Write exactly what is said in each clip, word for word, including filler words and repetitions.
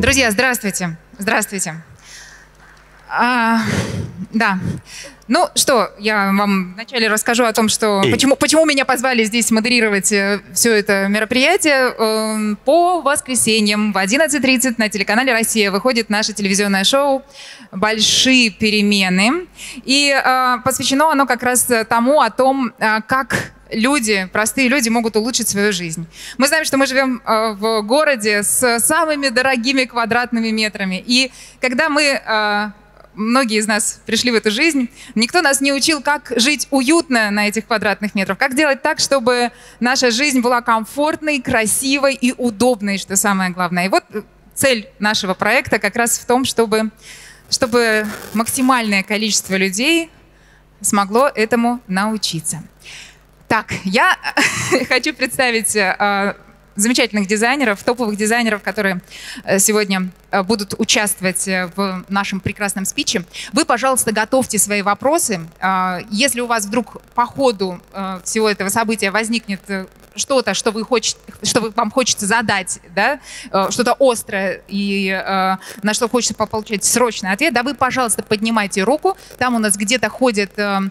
Друзья, здравствуйте. Здравствуйте. А, да. Ну что, я вам вначале расскажу о том, что почему, почему меня позвали здесь модерировать все это мероприятие. По воскресеньям в одиннадцать тридцать на телеканале «Россия» выходит наше телевизионное шоу «Большие перемены». И а, посвящено оно как раз тому, о том, а, как люди, простые люди могут улучшить свою жизнь. Мы знаем, что мы живем а, в городе с самыми дорогими квадратными метрами. И когда мы... А, Многие из нас пришли в эту жизнь. Никто нас не учил, как жить уютно на этих квадратных метрах, как делать так, чтобы наша жизнь была комфортной, красивой и удобной, что самое главное. И вот цель нашего проекта как раз в том, чтобы, чтобы максимальное количество людей смогло этому научиться. Так, я хочу представить замечательных дизайнеров, топовых дизайнеров, которые сегодня будут участвовать в нашем прекрасном спиче. Вы, пожалуйста, готовьте свои вопросы. Если у вас вдруг по ходу всего этого события возникнет что-то, что, вы хочет, что вам хочется задать, да, что-то острое и на что хочется получить срочный ответ, да, вы, пожалуйста, поднимайте руку. Там у нас где-то ходят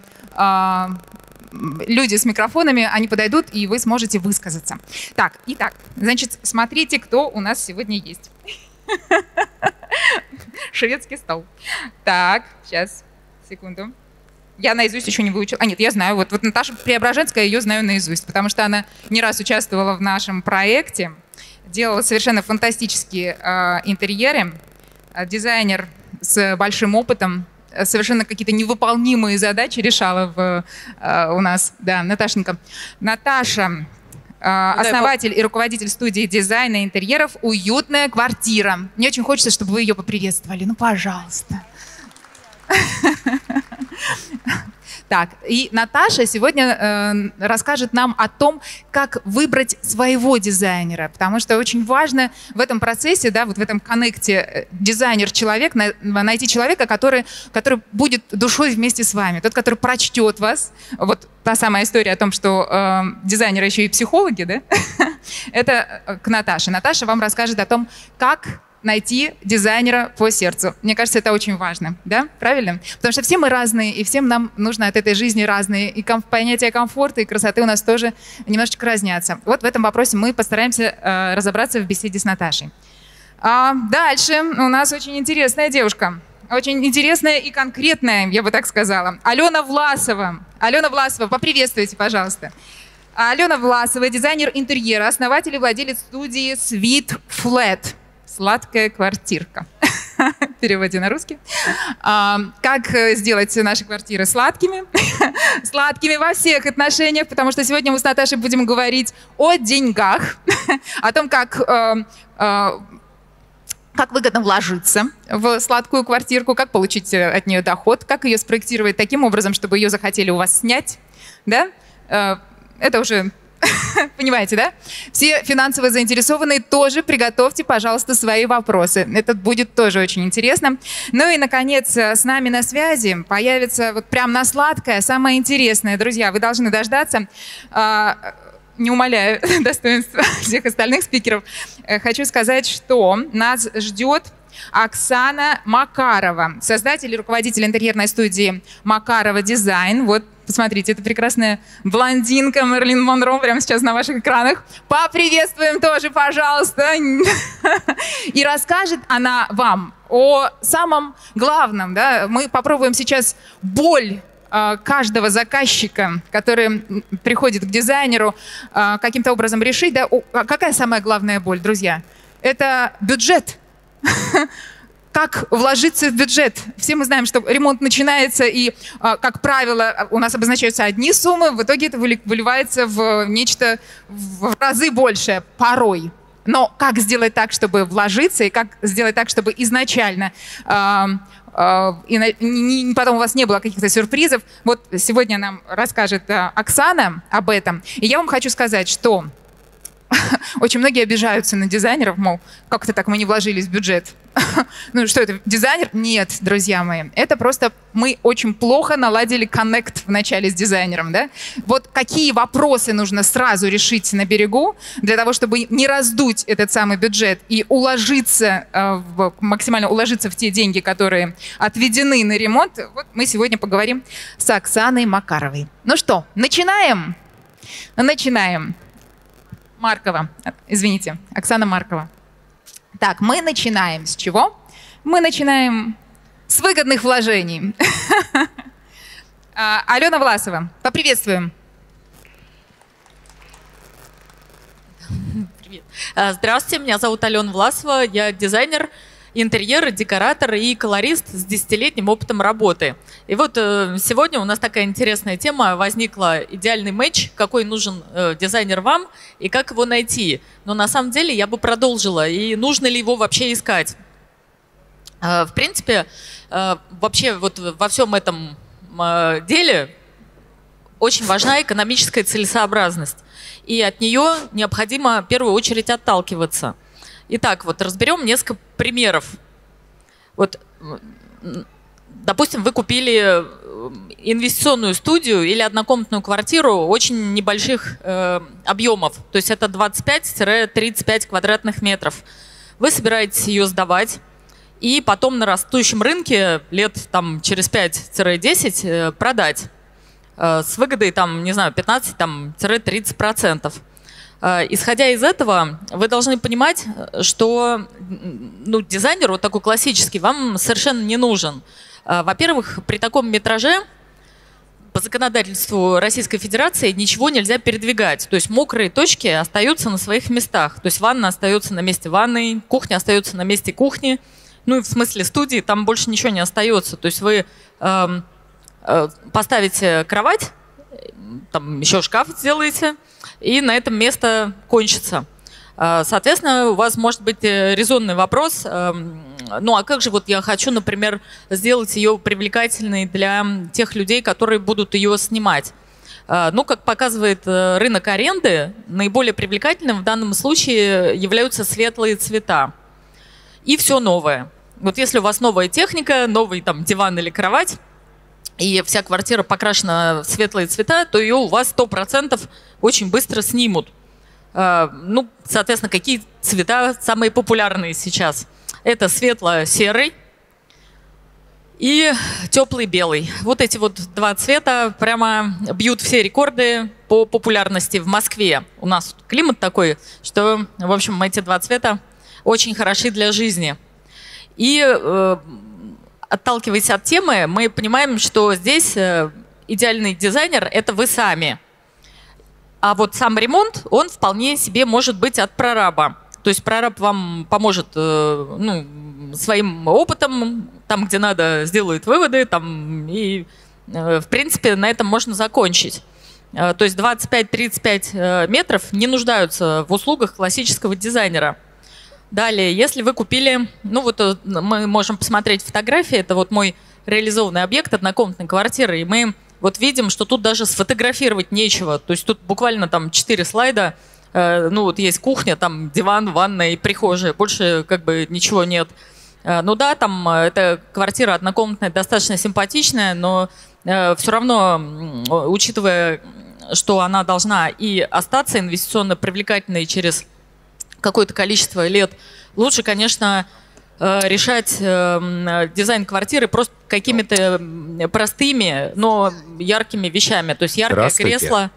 люди с микрофонами, они подойдут, и вы сможете высказаться. Так, итак, значит, смотрите, кто у нас сегодня есть. Шведский стол. Так, сейчас, секунду. Я наизусть еще не выучила. А нет, я знаю. Вот, вот Наташа Преображенская, ее знаю наизусть, потому что она не раз участвовала в нашем проекте, делала совершенно фантастические э, интерьеры. Дизайнер с большим опытом, совершенно какие-то невыполнимые задачи решала в, э, у нас. Да, Наташенька. Наташа, э, основатель и руководитель студии дизайна и интерьеров «Уютная квартира». Мне очень хочется, чтобы вы ее поприветствовали. Ну, пожалуйста. Так, и Наташа сегодня э, расскажет нам о том, как выбрать своего дизайнера, потому что очень важно в этом процессе, да, вот в этом коннекте дизайнер-человек, на, найти человека, который, который будет душой вместе с вами, тот, который прочтет вас. Вот та самая история о том, что э, дизайнеры еще и психологи, да, это к Наташе. Наташа вам расскажет о том, как найти дизайнера по сердцу. Мне кажется, это очень важно, да? Правильно? Потому что все мы разные, и всем нам нужно от этой жизни разные. И ком- понятия комфорта и красоты у нас тоже немножечко разнятся. Вот в этом вопросе мы постараемся э, разобраться в беседе с Наташей. А дальше у нас очень интересная девушка. Очень интересная и конкретная, я бы так сказала. Алена Власова. Алена Власова, поприветствуйте, пожалуйста. Алена Власова, дизайнер интерьера, основатель и владелец студии Sweet Flat. Сладкая квартирка. В переводе на русский. А, как сделать наши квартиры сладкими? Сладкими во всех отношениях, потому что сегодня мы с Наташей будем говорить о деньгах, о том, как, э, э, как выгодно вложиться в сладкую квартирку, как получить от нее доход, как ее спроектировать таким образом, чтобы ее захотели у вас снять. Да? Э, это уже... Понимаете, да? Все финансово заинтересованные тоже приготовьте, пожалуйста, свои вопросы. Это будет тоже очень интересно. Ну и, наконец, с нами на связи появится вот прям на сладкое, самое интересное. Друзья, вы должны дождаться. Не умаляю достоинства всех остальных спикеров. Хочу сказать, что нас ждет Оксана Макарова, создатель и руководитель интерьерной студии Макарова Дизайн. Вот, посмотрите, это прекрасная блондинка Мерлин Монро прямо сейчас на ваших экранах. Поприветствуем тоже, пожалуйста. И расскажет она вам о самом главном. Да? Мы попробуем сейчас боль каждого заказчика, который приходит к дизайнеру, каким-то образом решить. Да? Какая самая главная боль, друзья? Это бюджет. Как вложиться в бюджет? Все мы знаем, что ремонт начинается, и, как правило, у нас обозначаются одни суммы, в итоге это выливается в нечто в разы большее, порой. Но как сделать так, чтобы вложиться, и как сделать так, чтобы изначально э, э, и на, не, потом у вас не было каких-то сюрпризов? Вот сегодня нам расскажет э, Оксана об этом. И я вам хочу сказать, что очень многие обижаются на дизайнеров, мол, как-то так мы не вложились в бюджет. Ну что это, дизайнер? Нет, друзья мои. Это просто мы очень плохо наладили коннект вначале с дизайнером. Да? Вот какие вопросы нужно сразу решить на берегу для того, чтобы не раздуть этот самый бюджет и уложиться, в, максимально уложиться в те деньги, которые отведены на ремонт. Вот мы сегодня поговорим с Оксаной Макаровой. Ну что, начинаем? Начинаем. Маркова. Извините, Оксана Маркова. Так, мы начинаем с чего? Мы начинаем с выгодных вложений. Алена Власова, поприветствуем. Привет. Здравствуйте, меня зовут Алена Власова, я дизайнер интерьера, декоратор и колорист с десятилетним опытом работы. И вот э, сегодня у нас такая интересная тема возникла: идеальный матч, какой нужен э, дизайнер вам и как его найти. Но на самом деле я бы продолжила, и нужно ли его вообще искать. Э, в принципе, э, вообще вот во всем этом э, деле очень важна экономическая целесообразность. И от нее необходимо в первую очередь отталкиваться. Итак, вот разберем несколько примеров. Вот, допустим, вы купили инвестиционную студию или однокомнатную квартиру очень небольших э, объемов, то есть это двадцать пять — тридцать пять квадратных метров. Вы собираетесь ее сдавать и потом на растущем рынке лет там, через пять — десять э, продать э, с выгодой там, не знаю, пятнадцать — тридцать процентов. Исходя из этого, вы должны понимать, что ну, дизайнер вот такой классический вам совершенно не нужен. Во-первых, при таком метраже по законодательству Российской Федерации ничего нельзя передвигать. То есть мокрые точки остаются на своих местах. То есть ванна остается на месте ванной, кухня остается на месте кухни. Ну и в смысле студии там больше ничего не остается. То есть вы э, э, поставите кровать, там еще шкаф сделаете, и на этом место кончится. Соответственно, у вас может быть резонный вопрос: ну а как же вот я хочу, например, сделать ее привлекательной для тех людей, которые будут ее снимать? Ну, как показывает рынок аренды, наиболее привлекательным в данном случае являются светлые цвета и все новое. Вот если у вас новая техника, новый там диван или кровать, и вся квартира покрашена в светлые цвета, то ее у вас сто процентов очень быстро снимут. Ну, соответственно, какие цвета самые популярные сейчас? Это светло-серый и теплый белый. Вот эти вот два цвета прямо бьют все рекорды по популярности в Москве. У нас климат такой, что, в общем, эти два цвета очень хороши для жизни. И э, отталкиваясь от темы, мы понимаем, что здесь идеальный дизайнер – это вы сами. А вот сам ремонт, он вполне себе может быть от прораба. То есть прораб вам поможет ну, своим опытом, там, где надо, сделает выводы, там, и, в принципе, на этом можно закончить. То есть двадцать пять — тридцать пять метров не нуждаются в услугах классического дизайнера. Далее, если вы купили, ну вот мы можем посмотреть фотографии, это вот мой реализованный объект, однокомнатной квартиры, и мы вот видим, что тут даже сфотографировать нечего, то есть тут буквально там четыре слайда, э, ну вот есть кухня, там диван, ванная и прихожая, больше как бы ничего нет. Э, ну да, там эта квартира однокомнатная достаточно симпатичная, но э, все равно, учитывая, что она должна и остаться инвестиционно привлекательной через какое-то количество лет, лучше, конечно, решать дизайн квартиры просто какими-то простыми, но яркими вещами. То есть яркое кресло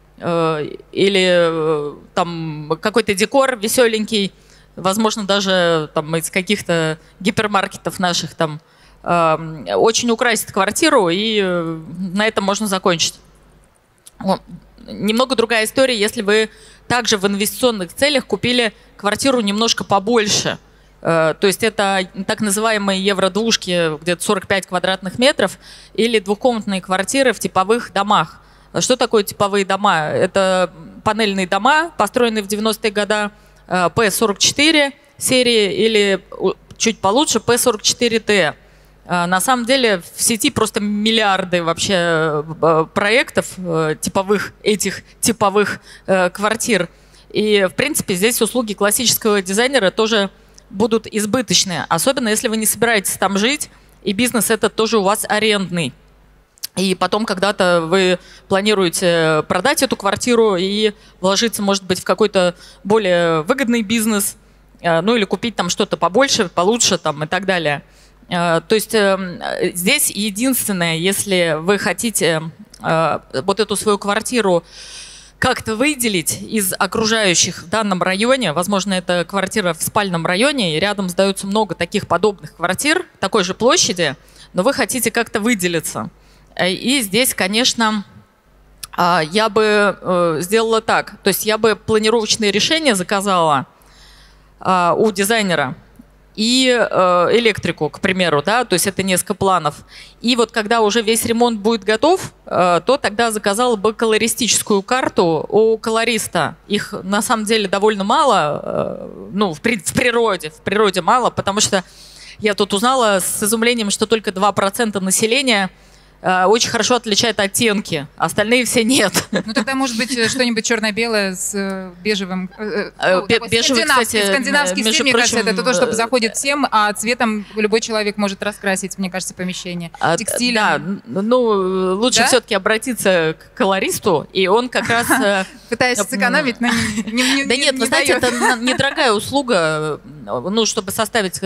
или там какой-то декор веселенький, возможно, даже там из каких-то гипермаркетов наших там очень украсит квартиру, и на этом можно закончить. Немного другая история, если вы также в инвестиционных целях купили квартиру немножко побольше. То есть это так называемые евро-двушки, где-то сорок пять квадратных метров, или двухкомнатные квартиры в типовых домах. Что такое типовые дома? Это панельные дома, построенные в девяностые годы, П сорок четыре серии или чуть получше П сорок четыре Т. На самом деле в сети просто миллиарды вообще проектов типовых, этих типовых квартир. И, в принципе, здесь услуги классического дизайнера тоже будут избыточные. Особенно, если вы не собираетесь там жить, и бизнес этот тоже у вас арендный. И потом когда-то вы планируете продать эту квартиру и вложиться, может быть, в какой-то более выгодный бизнес, ну или купить там что-то побольше, получше там и так далее. То есть здесь единственное, если вы хотите вот эту свою квартиру как-то выделить из окружающих в данном районе, возможно, это квартира в спальном районе, и рядом сдаются много таких подобных квартир такой же площади, но вы хотите как-то выделиться. И здесь, конечно, я бы сделала так. То есть я бы планировочные решения заказала у дизайнера и электрику, к примеру, да, то есть это несколько планов. И вот когда уже весь ремонт будет готов, то тогда заказала бы колористическую карту у колориста. Их на самом деле довольно мало, ну, в природе, в природе мало, потому что я тут узнала с изумлением, что только два процента населения очень хорошо отличает оттенки, остальные все нет. Ну тогда, может быть, что-нибудь черно-белое с бежевым... Ну, бежевый, скандинавский, кстати, скандинавский стиль, мне прочим, кажется, это то, что заходит всем, а цветом любой человек может раскрасить, мне кажется, помещение. Текстилем. Да, ну лучше да? все-таки обратиться к колористу, и он как раз... Пытаясь сэкономить, но не Да нет, вы знаете, это недорогая услуга, ну, чтобы составить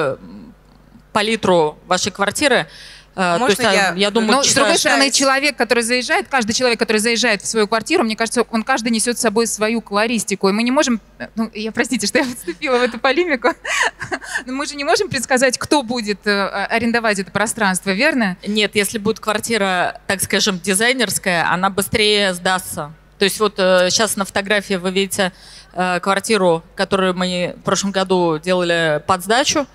палитру вашей квартиры. Можно есть, я, я думаю, но, с другой стороны, человек, который заезжает, каждый человек, который заезжает в свою квартиру, мне кажется, он каждый несет с собой свою колористику. И мы не можем, ну, я простите, что я вступила в эту полемику, но мы же не можем предсказать, кто будет арендовать это пространство, верно? Нет, если будет квартира, так скажем, дизайнерская, она быстрее сдастся. То есть вот сейчас на фотографии вы видите квартиру, которую мы в прошлом году делали под сдачу.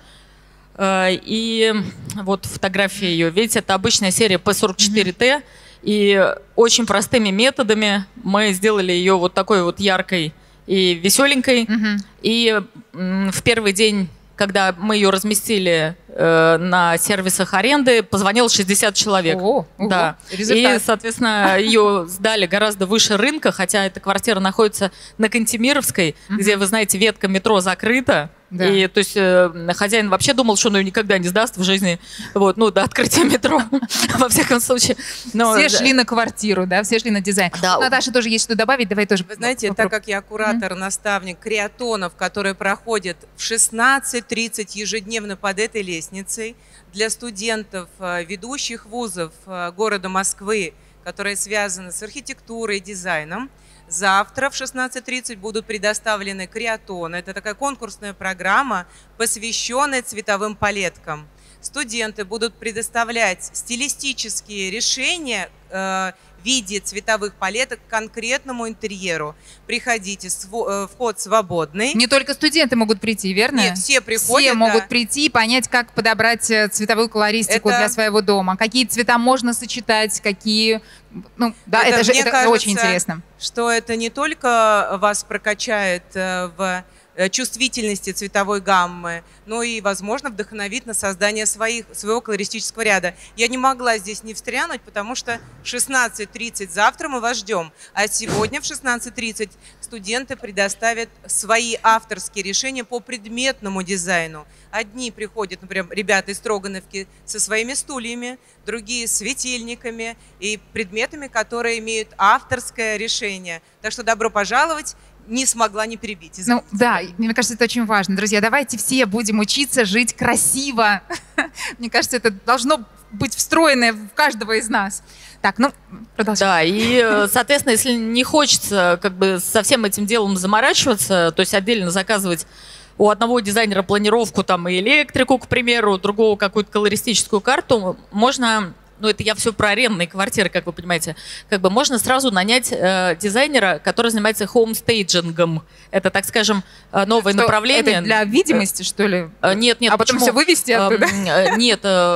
И вот фотография ее, видите, это обычная серия пэ сорок четыре тэ, mm-hmm. и очень простыми методами мы сделали ее вот такой вот яркой и веселенькой. Mm-hmm. И в первый день, когда мы ее разместили э, на сервисах аренды, позвонило шестьдесят человек. О, да. И, соответственно, ее сдали гораздо выше рынка, хотя эта квартира находится на Кантемировской, mm-hmm. где, вы знаете, ветка метро закрыта. Да. И то есть э, хозяин вообще думал, что он ее никогда не сдаст в жизни, вот, ну, до открытия метро, во всяком случае. Но, все да. шли на квартиру, да, все шли на дизайн. Да. Наташа тоже есть что добавить, давай тоже. Вы знаете, попробуем. Так как я куратор, mm-hmm. наставник креатонов, которые проходят в шестнадцать тридцать ежедневно под этой лестницей, для студентов ведущих вузов города Москвы, которые связаны с архитектурой и дизайном, завтра в шестнадцать тридцать будут предоставлены креатоны. Это такая конкурсная программа, посвященная цветовым палеткам. Студенты будут предоставлять стилистические решения э, в виде цветовых палеток к конкретному интерьеру. Приходите, сво, э, вход свободный. Не только студенты могут прийти, верно? Нет, все приходят. Все могут да. прийти и понять, как подобрать цветовую колористику это... для своего дома. Какие цвета можно сочетать, какие... Ну, да, это, это же это кажется, очень интересно. Что это не только вас прокачает в чувствительности цветовой гаммы, но и, возможно, вдохновит на создание своих, своего колористического ряда. Я не могла здесь не встрянуть, потому что в шестнадцать тридцать завтра мы вас ждем, а сегодня в шестнадцать тридцать студенты предоставят свои авторские решения по предметному дизайну. Одни приходят, например, ребята из Строгановки со своими стульями, другие с светильниками и предметами, которые имеют авторское решение. Так что добро пожаловать. Не смогла не перебить. Извините. Ну да, мне кажется, это очень важно. Друзья, давайте все будем учиться жить красиво. Мне кажется, это должно быть встроено в каждого из нас. Так, ну, продолжаем. Да, и, соответственно, если не хочется как бы со всем этим делом заморачиваться, то есть отдельно заказывать у одного дизайнера планировку там и электрику, к примеру, у другого какую-то колористическую карту, можно... Ну, это я все про арендные квартиры, как вы понимаете. Как бы можно сразу нанять э, дизайнера, который занимается хоумстейджингом. Это, так скажем, новое что, направление. Это для видимости, что ли? Нет, нет. А потом почему? все вывести оттуда? Нет,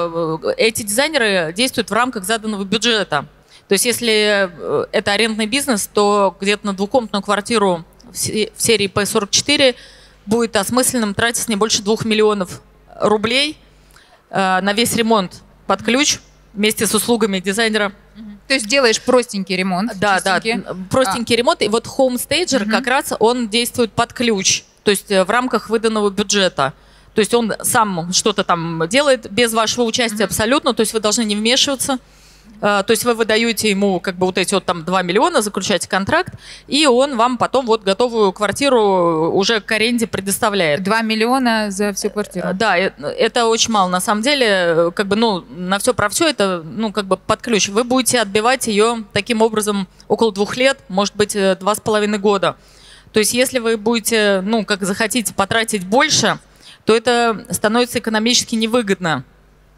эти дизайнеры действуют в рамках заданного бюджета. То есть, если это арендный бизнес, то где-то на двухкомнатную квартиру в серии пэ сорок четыре будет осмысленным тратить не больше двух миллионов рублей на весь ремонт под ключ, вместе с услугами дизайнера. То есть делаешь простенький ремонт. Да, чистенький. да, простенький а. ремонт. И вот Homestager угу. как раз он действует под ключ, то есть в рамках выданного бюджета. То есть он сам что-то там делает без вашего участия угу. абсолютно, то есть вы должны не вмешиваться. То есть вы выдаете ему как бы вот эти вот там два миллиона, заключаете контракт, и он вам потом вот готовую квартиру уже к аренде предоставляет. два миллиона за всю квартиру? Да, это очень мало. На самом деле, как бы, ну, на все про все это, ну, как бы под ключ. Вы будете отбивать ее таким образом около двух лет, может быть, два с половиной года. То есть если вы будете, ну, как захотите потратить больше, то это становится экономически невыгодно.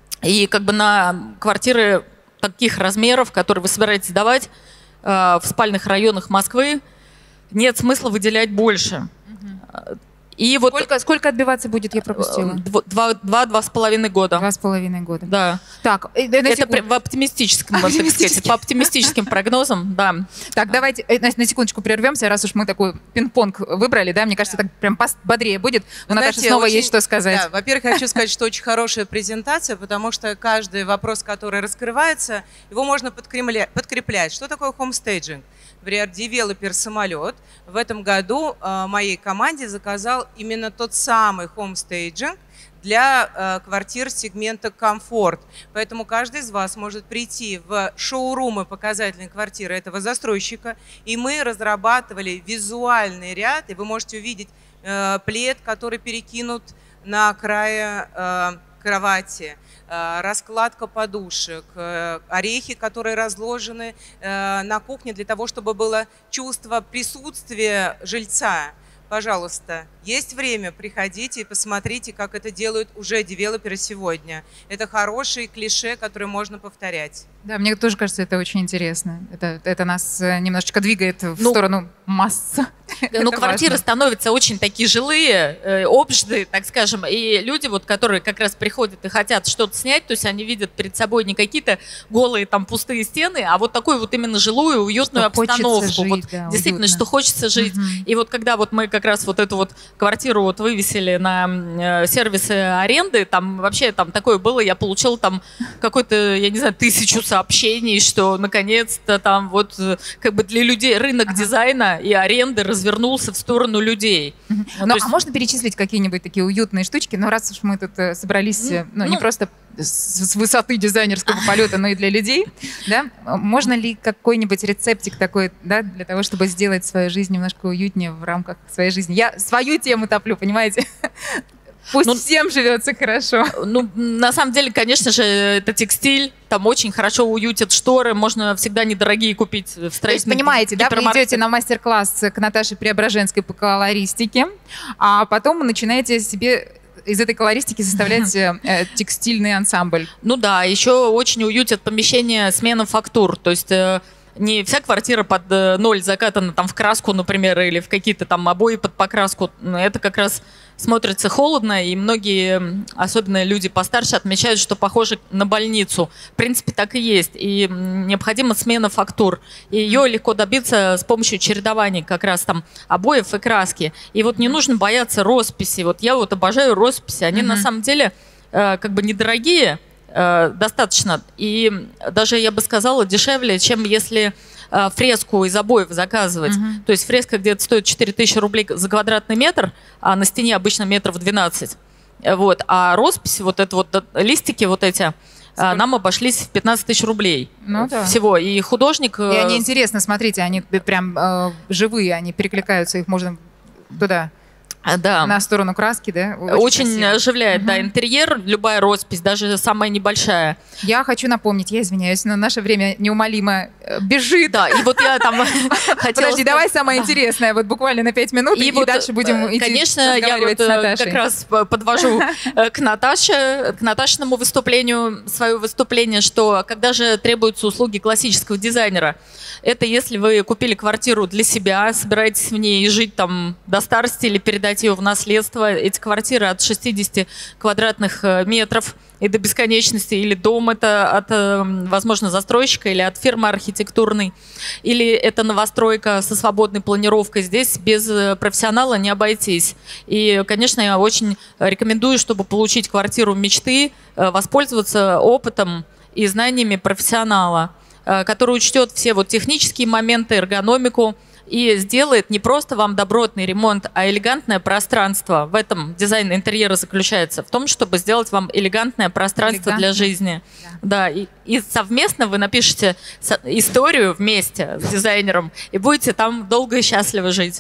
И как бы на квартиры таких размеров, которые вы собираетесь сдавать э, в спальных районах Москвы, нет смысла выделять больше. Угу. И сколько, вот, сколько отбиваться будет, я пропустила? Два, два, два с половиной года. Два с половиной года. Да. Так, это при, в оптимистическом, так сказать, по оптимистическим прогнозам, да. Так, давайте на, на секундочку прервемся, раз уж мы такой пинг-понг выбрали, да, мне кажется, так прям бодрее будет. У Наташи снова очень, есть что сказать. Да, во-первых, хочу сказать, что очень хорошая презентация, потому что каждый вопрос, который раскрывается, его можно подкреплять. подкреплять. Что такое homestaging? Например, девелопер «Самолет» в этом году э, моей команде заказал именно тот самый homestaging для э, квартир сегмента комфорт. Поэтому каждый из вас может прийти в шоурумы показательной квартиры этого застройщика, и мы разрабатывали визуальный ряд, и вы можете увидеть э, плед, который перекинут на крае э, кровати, раскладка подушек, орехи, которые разложены на кухне для того, чтобы было чувство присутствия жильца. Пожалуйста, есть время, приходите и посмотрите, как это делают уже девелоперы сегодня. Это хорошие клише, которые можно повторять. Да, мне тоже кажется, это очень интересно. Это, это нас немножечко двигает в ну, сторону масс. Ну, квартиры важно. становятся очень такие жилые, э, общие, так скажем, и люди, вот, которые как раз приходят и хотят что-то снять, то есть они видят перед собой не какие-то голые там пустые стены, а вот такую вот именно жилую, уютную что обстановку. Жить, вот, да, действительно, уютно. Что хочется жить. Угу. И вот когда вот мы как раз вот эту вот квартиру вот вывесили на э, сервисы аренды, там вообще там такое было, я получила там какой-то, я не знаю, тысячу сообщений, что наконец-то там вот как бы для людей рынок ага. дизайна и аренды развернулся в сторону людей. Угу. Ну, ну, есть... А можно перечислить какие-нибудь такие уютные штучки? Ну, раз уж мы тут собрались, ну, ну, не просто с высоты дизайнерского полета, но и для людей, да? Можно ли какой-нибудь рецептик такой, да, для того, чтобы сделать свою жизнь немножко уютнее в рамках своей жизни? Я свою тему топлю, понимаете? Пусть ну, всем живется хорошо. Ну, на самом деле, конечно же, это текстиль. Там очень хорошо уютят шторы. Можно всегда недорогие купить в строительном. То есть, понимаете, да, вы идете на мастер-класс к Наташе Преображенской по колористике, а потом начинаете себе из этой колористики составлять э, текстильный ансамбль. Ну да, еще очень уютят помещения смена фактур. То есть... Э, не вся квартира под ноль закатана там в краску, например, или в какие-то там обои под покраску. Это как раз смотрится холодно, и многие, особенно люди постарше, отмечают, что похоже на больницу. В принципе, так и есть. И необходима смена фактур. И ее легко добиться с помощью чередования как раз там обоев и краски. И вот не нужно бояться росписи. Вот я вот обожаю росписи. Они mm-hmm. на самом деле э, как бы недорогие, достаточно. И даже, я бы сказала, дешевле, чем если э, фреску из обоев заказывать. Uh-huh. То есть фреска где-то стоит четыре тысячи рублей за квадратный метр, а на стене обычно метров двенадцать. Вот. А роспись, вот это вот листики вот эти, Сколько? нам обошлись в пятнадцать тысяч рублей ну, да. всего. И художник... И они интересно, смотрите, они прям э, живые, они перекликаются, их можно туда... Да. На сторону краски, да? Очень, Очень оживляет, угу. да, интерьер, любая роспись, даже самая небольшая. Я хочу напомнить, я извиняюсь, но наше время неумолимо бежит. Да, и вот я там хотела... Подожди, давай самое интересное, вот буквально на пять минут, и, и вот, дальше будем идти конечно, я вот как раз подвожу к Наташе, к Наташиному выступлению, свое выступление, что когда же требуются услуги классического дизайнера, это если вы купили квартиру для себя, собираетесь в ней жить там до старости или передать ее в наследство. Эти квартиры от шестидесяти квадратных метров и до бесконечности, или дом это от, возможно, застройщика или от фирмы архитектурной, или это новостройка со свободной планировкой. Здесь без профессионала не обойтись. И, конечно, я очень рекомендую, чтобы получить квартиру мечты, воспользоваться опытом и знаниями профессионала. который учтет все вот технические моменты, эргономику, и сделает не просто вам добротный ремонт, а элегантное пространство. В этом дизайн интерьера заключается, в том, чтобы сделать вам элегантное пространство Элегантно. для жизни. Да. Да, и, и совместно вы напишете историю вместе с дизайнером и будете там долго и счастливо жить.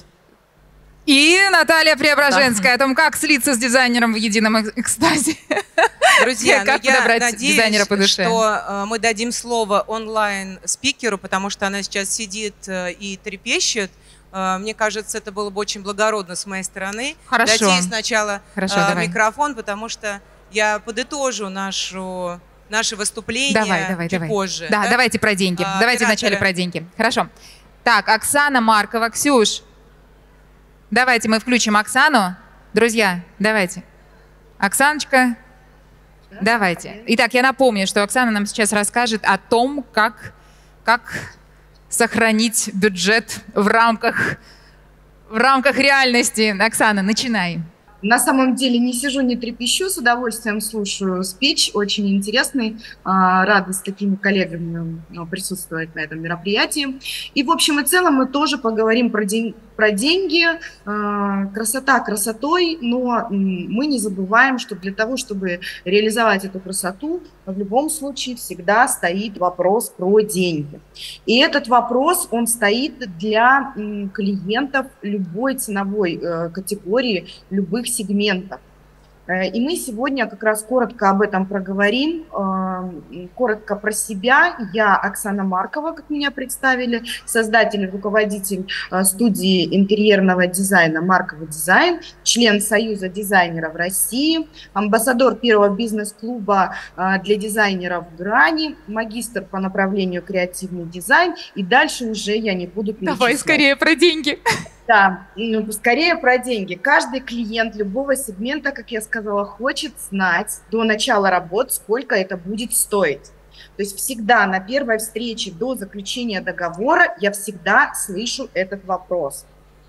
И Наталья Преображенская да. о том, как слиться с дизайнером в едином экстазе. Друзья, как ну я надеюсь, дизайнера по душе. что э, мы дадим слово онлайн-спикеру, потому что она сейчас сидит э, и трепещет. Э, мне кажется, это было бы очень благородно с моей стороны. Хорошо. Дать ей сначала Хорошо, э, микрофон, потому что я подытожу нашу, наше выступление давай, давай, чуть давай. позже. Да, да? давайте про деньги. А, давайте операторы. вначале про деньги. Хорошо. Так, Оксана Маркова. Ксюш, давайте мы включим Оксану. Друзья, давайте. Оксаночка. Давайте. Итак, я напомню, что Оксана нам сейчас расскажет о том, как, как сохранить бюджет в рамках, в рамках реальности. Оксана, начинай. На самом деле не сижу, не трепещу, с удовольствием слушаю спич, очень интересный. Рада с такими коллегами присутствовать на этом мероприятии. И в общем и целом мы тоже поговорим про, день, про деньги. Красота красотой, но мы не забываем, что для того, чтобы реализовать эту красоту, в любом случае всегда стоит вопрос про деньги. И этот вопрос, он стоит для клиентов любой ценовой категории, любых сегментов. И мы сегодня как раз коротко об этом проговорим, коротко про себя. Я Оксана Маркова, как меня представили, создатель и руководитель студии интерьерного дизайна «Маркова Дизайн», член Союза дизайнеров России, амбассадор первого бизнес-клуба для дизайнеров «Грани», магистр по направлению креативный дизайн. И дальше уже я не буду перечислять. Давай скорее про деньги. Да, ну, скорее про деньги. Каждый клиент любого сегмента, как я сказала, хочет знать до начала работ, сколько это будет стоить. То есть всегда на первой встрече до заключения договора я всегда слышу этот вопрос.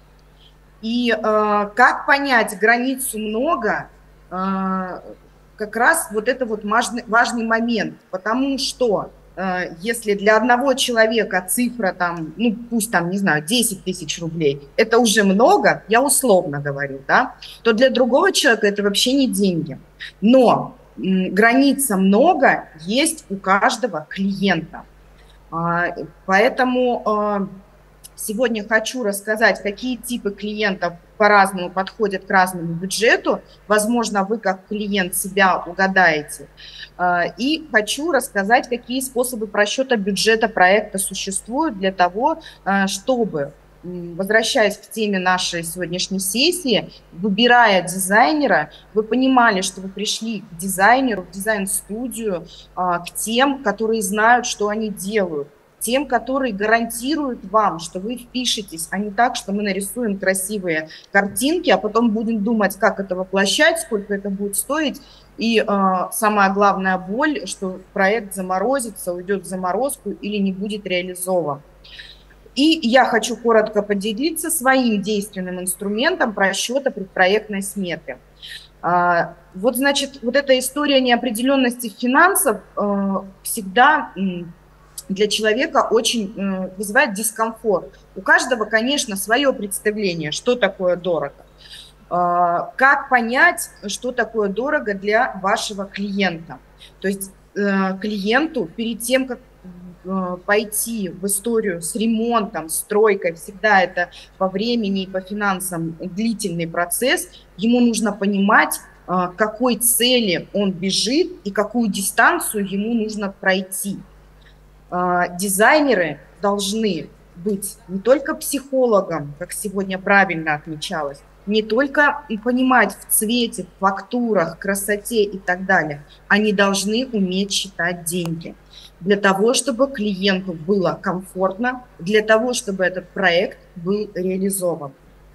И э, как понять границу много, э, как раз вот это вот важный, важный момент, потому что если для одного человека цифра там, ну пусть там, не знаю, десять тысяч рублей, это уже много, я условно говорю, да, то для другого человека это вообще не деньги. Но м, граница много есть у каждого клиента. А, поэтому а, сегодня хочу рассказать, какие типы клиентов по-разному подходят к разному бюджету. Возможно, вы как клиент себя угадаете. И хочу рассказать, какие способы просчета бюджета проекта существуют для того, чтобы, возвращаясь к теме нашей сегодняшней сессии, выбирая дизайнера, вы понимали, что вы пришли к дизайнеру, в дизайн-студию, к тем, которые знают, что они делают, тем, которые гарантируют вам, что вы впишетесь, а не так, что мы нарисуем красивые картинки, а потом будем думать, как это воплощать, сколько это будет стоить. И э, самая главная боль, что проект заморозится, уйдет в заморозку или не будет реализован. И я хочу коротко поделиться своим действенным инструментом просчета предпроектной сметы. Э, вот, значит, вот эта история неопределенности финансов э, всегда... для человека очень э, вызывает дискомфорт. У каждого, конечно, свое представление, что такое дорого. Э, как понять, что такое дорого для вашего клиента? То есть э, клиенту перед тем, как э, пойти в историю с ремонтом, стройкой, всегда это по времени и по финансам длительный процесс, ему нужно понимать, э, к какой цели он бежит и какую дистанцию ему нужно пройти. Дизайнеры должны быть не только психологом, как сегодня правильно отмечалось, не только понимать в цвете, в фактурах, красоте и так далее. Они должны уметь считать деньги. Для того, чтобы клиенту было комфортно, для того, чтобы этот проект был реализован.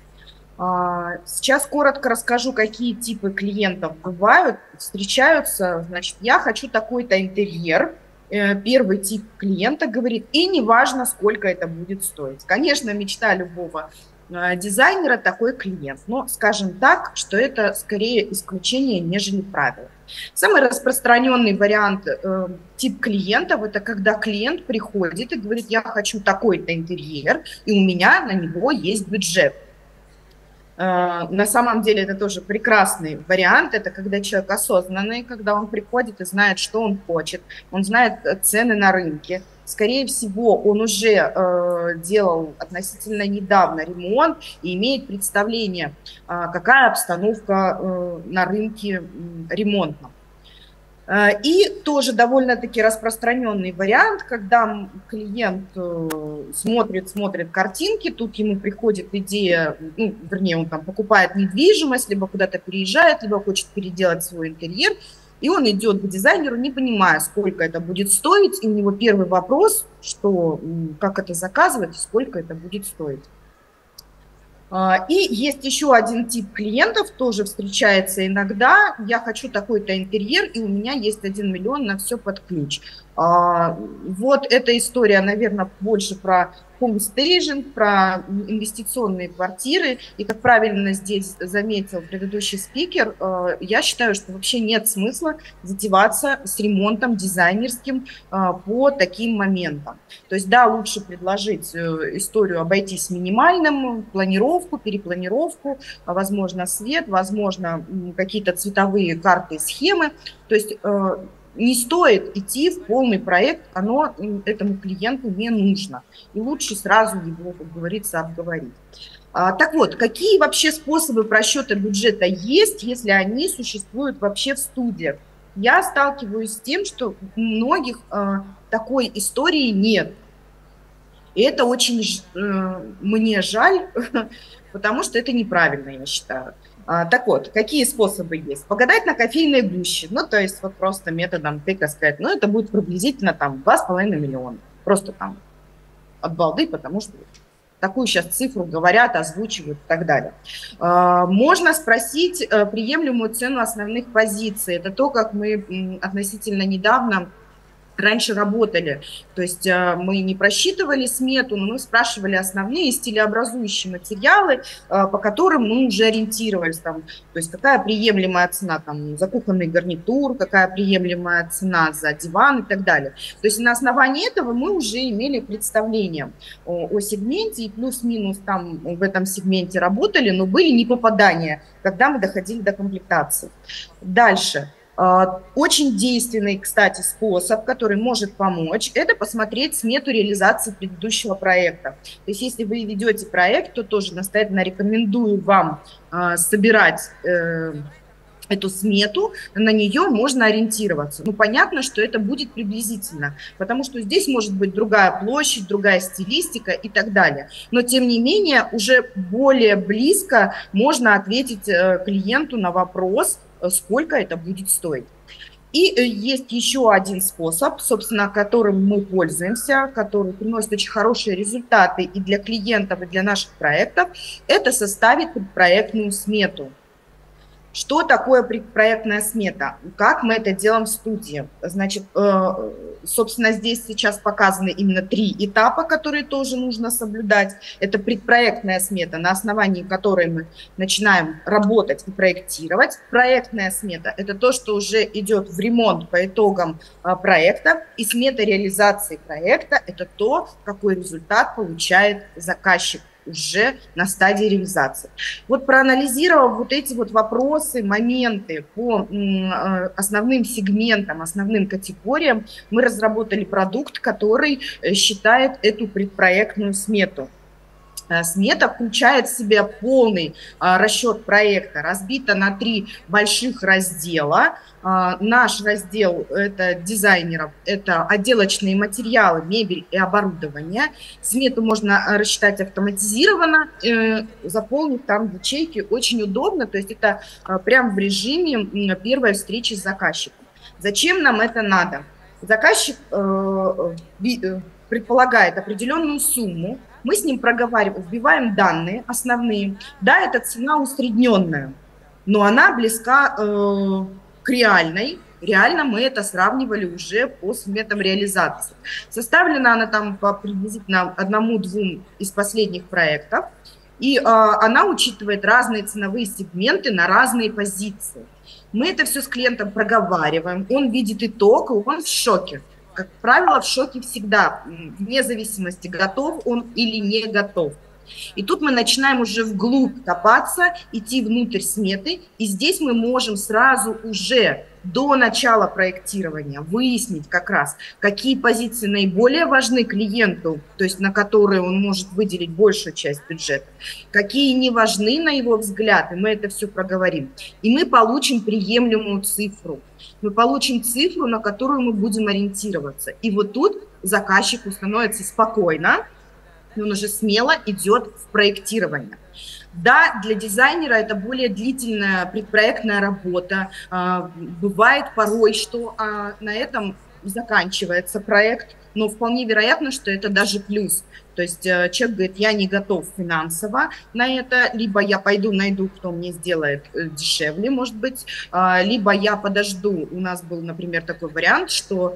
Сейчас коротко расскажу, какие типы клиентов бывают, встречаются. Значит, я хочу такой-то интерьер. Первый тип клиента говорит, и неважно, сколько это будет стоить. Конечно, мечта любого дизайнера такой клиент. Но скажем так, что это скорее исключение, нежели правило. Самый распространенный вариант, э, тип клиентов, это когда клиент приходит и говорит: я хочу такой-то интерьер, и у меня на него есть бюджет. Э, на самом деле это тоже прекрасный вариант, это когда человек осознанный, когда он приходит и знает, что он хочет, он знает цены на рынке. Скорее всего, он уже э, делал относительно недавно ремонт и имеет представление, э, какая обстановка э, на рынке э, ремонтном. Э, и тоже довольно-таки распространенный вариант, когда клиент э, смотрит, смотрит картинки, тут ему приходит идея, ну, вернее, он там покупает недвижимость, либо куда-то переезжает, либо хочет переделать свой интерьер. И он идет к дизайнеру, не понимая, сколько это будет стоить. И у него первый вопрос, что, как это заказывать, сколько это будет стоить. И есть еще один тип клиентов, тоже встречается иногда. Я хочу такой-то интерьер, и у меня есть один миллион на все под ключ. Вот эта история, наверное, больше про homestaging, про инвестиционные квартиры. И, как правильно здесь заметил предыдущий спикер, я считаю, что вообще нет смысла затеваться с ремонтом дизайнерским по таким моментам. То есть, да, лучше предложить историю обойтись минимальным, планировку, перепланировку, возможно, свет, возможно, какие-то цветовые карты, схемы. То есть не стоит идти в полный проект, оно этому клиенту не нужно. И лучше сразу его, как говорится, обговорить. А, так вот, какие вообще способы просчета бюджета есть, если они существуют вообще в студиях? Я сталкиваюсь с тем, что у многих а, такой истории нет. И это очень а, мне жаль, потому что это неправильно, я считаю. А, так вот, какие способы есть? Погадать на кофейной гуще, ну, то есть вот просто методом тыка сказать, ну, это будет приблизительно там два с половиной миллиона. Просто там от балды, потому что такую сейчас цифру говорят, озвучивают и так далее. А, можно спросить а, приемлемую цену основных позиций. Это то, как мы м, относительно недавно раньше работали. То есть мы не просчитывали смету, но мы спрашивали основные стилеобразующие материалы, по которым мы уже ориентировались. Там, то есть какая приемлемая цена там, за кухонный гарнитур, какая приемлемая цена за диван и так далее. То есть на основании этого мы уже имели представление о, о сегменте и плюс-минус там в этом сегменте работали, но были непопадания, когда мы доходили до комплектации. Дальше. Очень действенный, кстати, способ, который может помочь, это посмотреть смету реализации предыдущего проекта. То есть если вы ведете проект, то тоже настоятельно рекомендую вам э, собирать э, эту смету, на нее можно ориентироваться. Ну, понятно, что это будет приблизительно, потому что здесь может быть другая площадь, другая стилистика и так далее. Но, тем не менее, уже более близко можно ответить э, клиенту на вопрос, сколько это будет стоить. И есть еще один способ, собственно, которым мы пользуемся, который приносит очень хорошие результаты и для клиентов, и для наших проектов, это составить предпроектную смету. Что такое предпроектная смета? Как мы это делаем в студии? Значит, собственно, здесь сейчас показаны именно три этапа, которые тоже нужно соблюдать. Это предпроектная смета, на основании которой мы начинаем работать и проектировать. Проектная смета – это то, что уже идет в ремонт по итогам проекта. И смета реализации проекта – это то, какой результат получает заказчик уже на стадии реализации. Вот проанализировав вот эти вот вопросы, моменты по основным сегментам, основным категориям, мы разработали продукт, который считает эту предпроектную смету. Смета включает в себя полный а, расчет проекта, разбита на три больших раздела. А, наш раздел – это дизайнеров, это отделочные материалы, мебель и оборудование. Смету можно рассчитать автоматизированно, э, заполнив там ячейки очень удобно, то есть это а, прям в режиме первой встречи с заказчиком. Зачем нам это надо? Заказчик э, э, предполагает определенную сумму, мы с ним проговариваем, вбиваем данные основные. Да, это цена усредненная, но она близка э, к реальной. Реально мы это сравнивали уже по сметам реализации. Составлена она там по приблизительно одному-двум из последних проектов. И а, она учитывает разные ценовые сегменты на разные позиции. Мы это все с клиентом проговариваем, он видит итог, и он в шоке. Как правило, в шоке всегда, вне зависимости, готов он или не готов. И тут мы начинаем уже вглубь копаться, идти внутрь сметы, и здесь мы можем сразу уже до начала проектирования выяснить как раз, какие позиции наиболее важны клиенту, то есть на которые он может выделить большую часть бюджета, какие не важны на его взгляд, и мы это все проговорим. И мы получим приемлемую цифру. Мы получим цифру, на которую мы будем ориентироваться. И вот тут заказчику становится спокойно, он уже смело идет в проектирование. Да, для дизайнера это более длительная предпроектная работа. Бывает порой, что на этом заканчивается проект, но вполне вероятно, что это даже плюс. То есть человек говорит, я не готов финансово на это, либо я пойду найду, кто мне сделает дешевле, может быть, либо я подожду. У нас был, например, такой вариант, что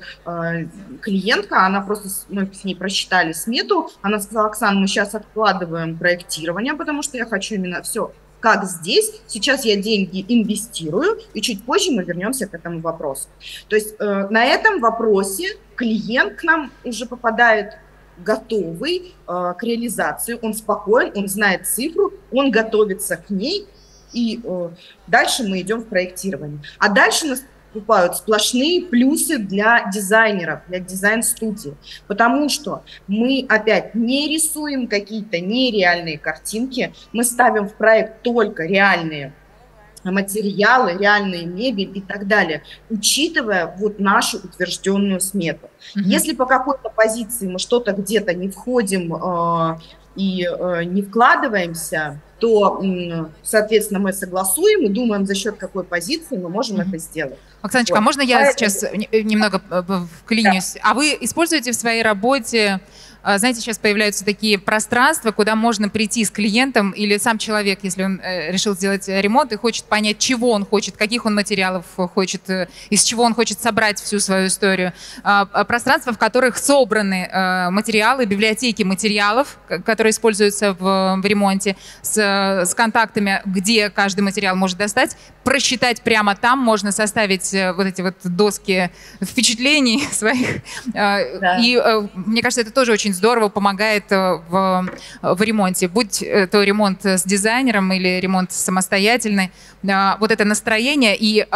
клиентка, она просто, мы с ней просчитали смету, она сказала, Оксана, мы сейчас откладываем проектирование, потому что я хочу именно все как здесь, сейчас я деньги инвестирую, и чуть позже мы вернемся к этому вопросу. То есть э, на этом вопросе клиент к нам уже попадает готовый э, к реализации, он спокоен, он знает цифру, он готовится к ней, и э, дальше мы идем в проектирование. А дальше нас покупают сплошные плюсы для дизайнеров, для дизайн-студии, потому что мы опять не рисуем какие-то нереальные картинки, мы ставим в проект только реальные материалы, реальные мебель и так далее, учитывая вот нашу утвержденную смету. Mm-hmm. Если по какой-то позиции мы что-то где-то не входим э, и э, не вкладываемся, то, соответственно, мы согласуем и думаем, за счет какой позиции мы можем mm-hmm. это сделать. Оксаночка, вот. А можно я Поэтому... сейчас немного вклинюсь? Да. А вы используете в своей работе, знаете, сейчас появляются такие пространства, куда можно прийти с клиентом или сам человек, если он решил сделать ремонт и хочет понять, чего он хочет, каких он материалов хочет, из чего он хочет собрать всю свою историю. Пространства, в которых собраны материалы, библиотеки материалов, которые используются в, в ремонте, с, с контактами, где каждый материал может достать, просчитать прямо там, можно составить вот эти вот доски впечатлений своих. Да. И мне кажется, это тоже очень здорово помогает в, в ремонте. Будь то ремонт с дизайнером или ремонт самостоятельный, вот это настроение и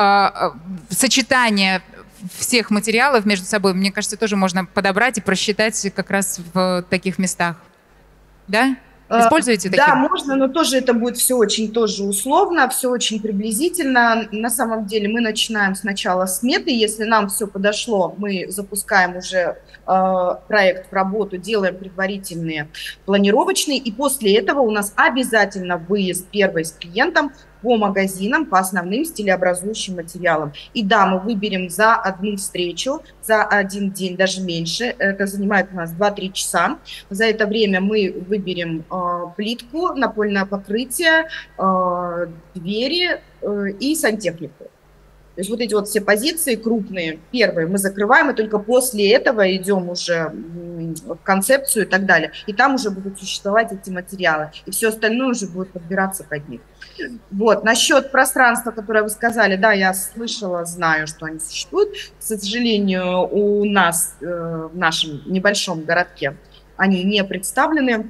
сочетание всех материалов между собой, мне кажется, тоже можно подобрать и просчитать как раз в таких местах. Да? Используете такие? Да, можно, но тоже это будет все очень тоже условно, все очень приблизительно. На самом деле мы начинаем сначала с сметы. Если нам все подошло, мы запускаем уже э, проект в работу, делаем предварительные планировочные. И после этого у нас обязательно выезд первый с клиентом по магазинам, по основным стилеобразующим материалам. И да, мы выберем за одну встречу, за один день, даже меньше. Это занимает у нас два-три часа. За это время мы выберем э, плитку, напольное покрытие, э, двери э, и сантехнику. То есть вот эти вот все позиции крупные, первые мы закрываем, и только после этого идем уже в концепцию и так далее. И там уже будут существовать эти материалы. И все остальное уже будет подбираться под них. Вот, насчет пространства, которое вы сказали, да, я слышала, знаю, что они существуют. К сожалению, у нас э, в нашем небольшом городке они не представлены.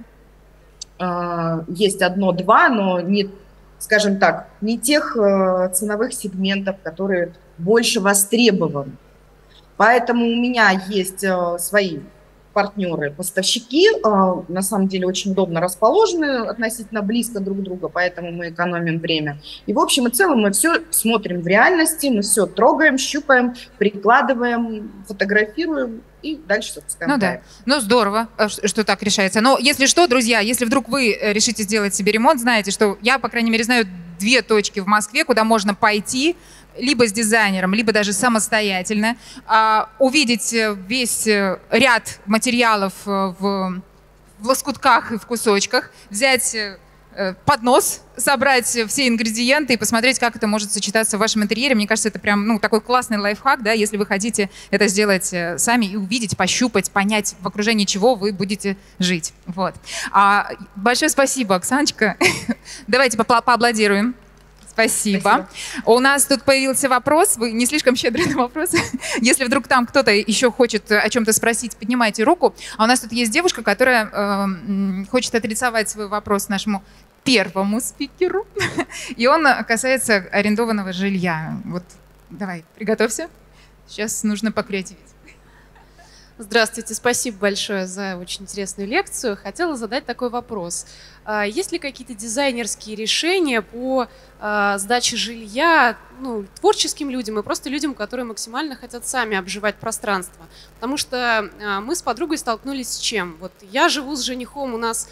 Э, есть одно-два, но не, скажем так, не тех э, ценовых сегментов, которые больше востребованы. Поэтому у меня есть э, свои партнеры, поставщики, на самом деле очень удобно расположены, относительно близко друг к другу, поэтому мы экономим время. И в общем и целом мы все смотрим в реальности, мы все трогаем, щупаем, прикладываем, фотографируем и дальше запускаем. Ну да, ну здорово, что так решается. Но если что, друзья, если вдруг вы решите сделать себе ремонт, знаете, что я, по крайней мере, знаю две точки в Москве, куда можно пойти, либо с дизайнером, либо даже самостоятельно, а, увидеть весь ряд материалов в, в лоскутках и в кусочках, взять поднос, собрать все ингредиенты и посмотреть, как это может сочетаться в вашем интерьере. Мне кажется, это прям ну, такой классный лайфхак, да, если вы хотите это сделать сами и увидеть, пощупать, понять, в окружении чего вы будете жить. Вот. А, большое спасибо, Оксаночка. Давайте по поаплодируем. Спасибо. Спасибо. У нас тут появился вопрос. Вы не слишком щедры на вопросы. Если вдруг там кто-то еще хочет о чем-то спросить, поднимайте руку. А у нас тут есть девушка, которая э, хочет адресовать свой вопрос нашему первому спикеру. И он касается арендованного жилья. Вот, давай, приготовься. Сейчас нужно покреативить. Здравствуйте, спасибо большое за очень интересную лекцию. Хотела задать такой вопрос. Есть ли какие-то дизайнерские решения по сдаче жилья ну, творческим людям и просто людям, которые максимально хотят сами обживать пространство? Потому что мы с подругой столкнулись с чем? Вот я живу с женихом, у нас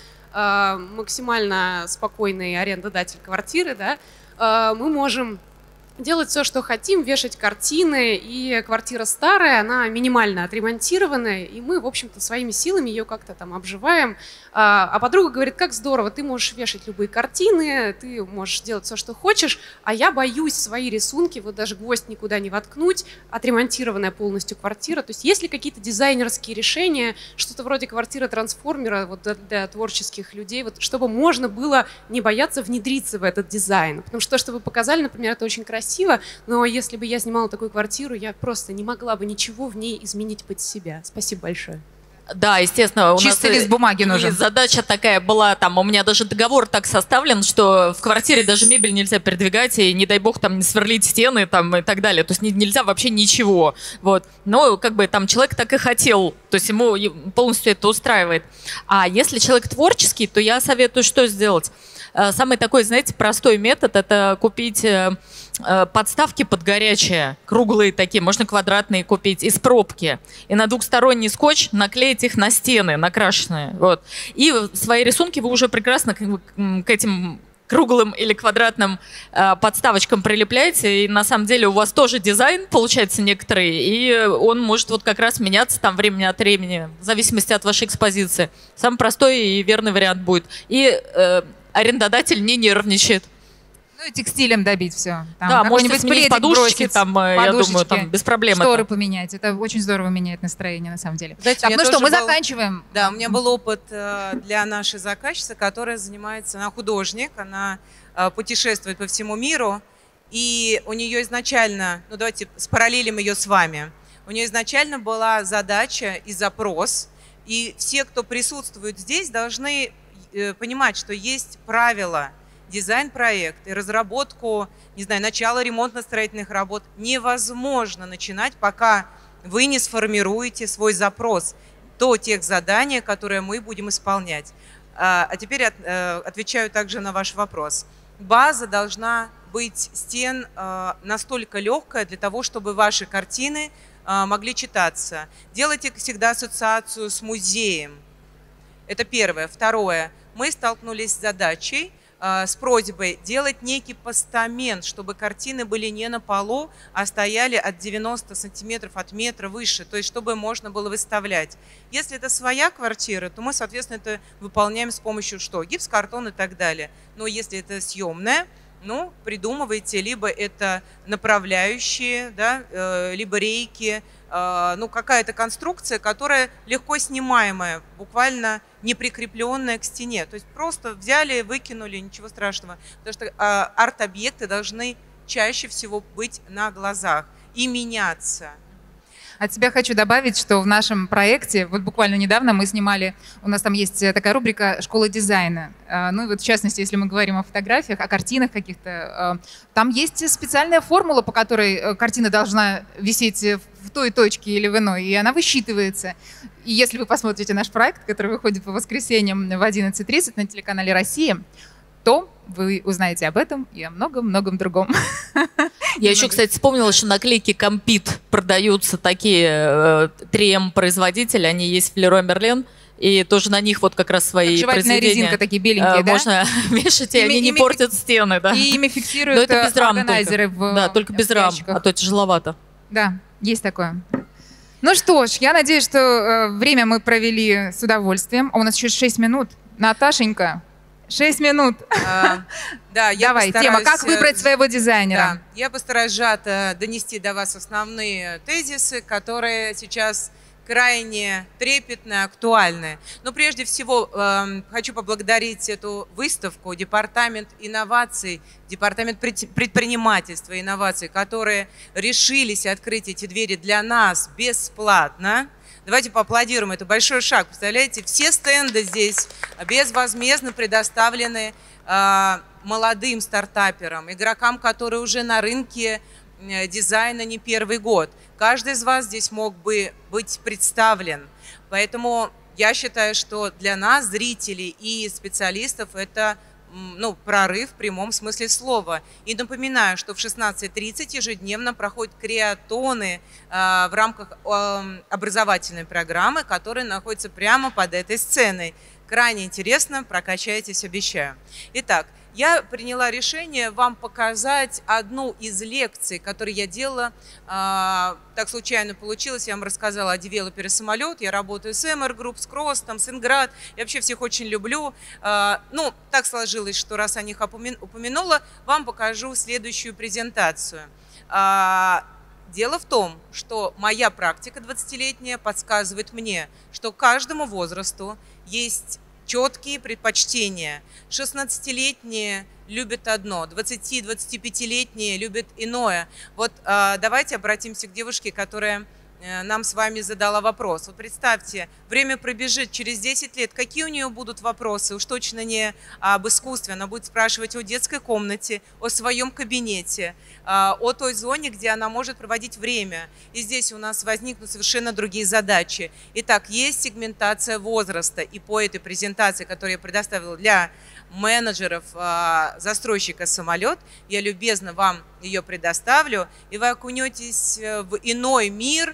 максимально спокойный арендодатель квартиры, да? Мы можем делать все, что хотим, вешать картины, и квартира старая, она минимально отремонтированная, и мы, в общем-то, своими силами ее как-то там обживаем. А подруга говорит, как здорово, ты можешь вешать любые картины, ты можешь делать все, что хочешь, а я боюсь свои рисунки, вот даже гвоздь никуда не воткнуть, отремонтированная полностью квартира. То есть есть ли какие-то дизайнерские решения, что-то вроде квартиры-трансформера вот для, для творческих людей, вот, чтобы можно было не бояться внедриться в этот дизайн? Потому что то, что вы показали, например, это очень красиво, но если бы я снимала такую квартиру, я просто не могла бы ничего в ней изменить под себя. Спасибо большое. Да, естественно, у Чистый нас лист бумаги нужен. Задача такая была, там, у меня даже договор так составлен, что в квартире даже мебель нельзя передвигать, и не дай бог там не сверлить стены там, и так далее. То есть нельзя вообще ничего. Вот. Но как бы там человек так и хотел, то есть ему полностью это устраивает. А если человек творческий, то я советую, что сделать? Самый такой, знаете, простой метод – это купить подставки под горячее, круглые такие, можно квадратные купить, из пробки. И на двухсторонний скотч наклеить их на стены, накрашенные. Вот. И свои рисунки вы уже прекрасно к этим круглым или квадратным подставочкам прилепляете. И на самом деле у вас тоже дизайн получается некоторый, и он может вот как раз меняться там времени от времени, в зависимости от вашей экспозиции. Самый простой и верный вариант будет. И э, арендодатель не нервничает. Ну и текстилем добить все. Там да, можно сменить подушечки, там, я думаю, там без проблем. Шторы это. поменять. Это очень здорово меняет настроение, на самом деле. Знаете, так, ну что, мы был, заканчиваем. Да, у меня был опыт э, для нашей заказчицы, которая занимается, она художник, она э, путешествует по всему миру, и у нее изначально, ну давайте спараллелим ее с вами, у нее изначально была задача и запрос, и все, кто присутствует здесь, должны э, понимать, что есть правила. Дизайн-проект и разработку, не знаю, начало ремонтно-строительных работ невозможно начинать, пока вы не сформируете свой запрос до тех заданий, которые мы будем исполнять. А теперь отвечаю также на ваш вопрос. База должна быть стен настолько легкая для того, чтобы ваши картины могли читаться. Делайте всегда ассоциацию с музеем. Это первое. Второе. Мы столкнулись с задачей, с просьбой делать некий постамент, чтобы картины были не на полу, а стояли от девяноста сантиметров от метра выше, то есть чтобы можно было выставлять. Если это своя квартира, то мы, соответственно, это выполняем с помощью что? Гипс-картон и так далее. Но если это съемная, ну, придумывайте, либо это направляющие, да, либо рейки, ну, какая-то конструкция, которая легко снимаемая, буквально не прикрепленная к стене. То есть просто взяли, выкинули, ничего страшного. Потому что арт-объекты должны чаще всего быть на глазах и меняться. От себя хочу добавить, что в нашем проекте, вот буквально недавно мы снимали, у нас там есть такая рубрика «Школа дизайна». Ну и вот в частности, если мы говорим о фотографиях, о картинах каких-то, там есть специальная формула, по которой картина должна висеть в той точке или в иной, и она высчитывается. И если вы посмотрите наш проект, который выходит по воскресеньям в одиннадцать тридцать на телеканале «Россия», то вы узнаете об этом и о многом-многом другом. Я еще, кстати, вспомнила, что наклейки «Компит» продаются такие три эм производители, они есть в Леруа Мерлен, и тоже на них вот как раз свои как жевательная произведения. резинка, такие беленькие, да? Можно вешать, и ими, они не ими портят стены. Да. И ими фиксируют это без рам органайзеры только. в Да, только без рам, а то тяжеловато. Да, есть такое. Ну что ж, я надеюсь, что э, время мы провели с удовольствием. А у нас еще шесть минут. Наташенька, Шесть минут. А, да, я Давай, тема «Как выбрать своего дизайнера». Да, я постараюсь сжато донести до вас основные тезисы, которые сейчас крайне трепетны, актуальны. Но прежде всего э, хочу поблагодарить эту выставку, Департамент инноваций, Департамент предпринимательства и инноваций, которые решились открыть эти двери для нас бесплатно. Давайте поаплодируем, это большой шаг. Представляете, все стенды здесь безвозмездно предоставлены э, молодым стартаперам, игрокам, которые уже на рынке э, дизайна не первый год. Каждый из вас здесь мог бы быть представлен. Поэтому я считаю, что для нас, зрителей и специалистов, это ну, прорыв в прямом смысле слова. И напоминаю, что в шестнадцать тридцать ежедневно проходят креатоны э, в рамках э, образовательной программы, которые находятся прямо под этой сценой. Крайне интересно, прокачайтесь, обещаю. Итак, я приняла решение вам показать одну из лекций, которые я делала. Э, так случайно получилось, я вам рассказала о девелопере самолет. Я работаю с Эмер Групп, с Кростом, с Инград. Я вообще всех очень люблю. Э, ну, так сложилось, что раз о них упомянула, вам покажу следующую презентацию. Э, дело в том, что моя практика двадцатилетняя подсказывает мне, что каждому возрасту есть четкие предпочтения. шестнадцатилетние любят одно, двадцати-двадцатипятилетние любят иное. Вот э, давайте обратимся к девушке, которая э, нам с вами задала вопрос. Вот представьте, время пробежит через десять лет, какие у нее будут вопросы? Уж точно не об искусстве, она будет спрашивать о детской комнате, о своем кабинете, э, о той зоне, где она может проводить время. И здесь у нас возникнут совершенно другие задачи. Итак, есть сегментация возраста, и по этой презентации, которую я предоставила для менеджеров застройщика «Самолет», я любезно вам ее предоставлю, и вы окунетесь в иной мир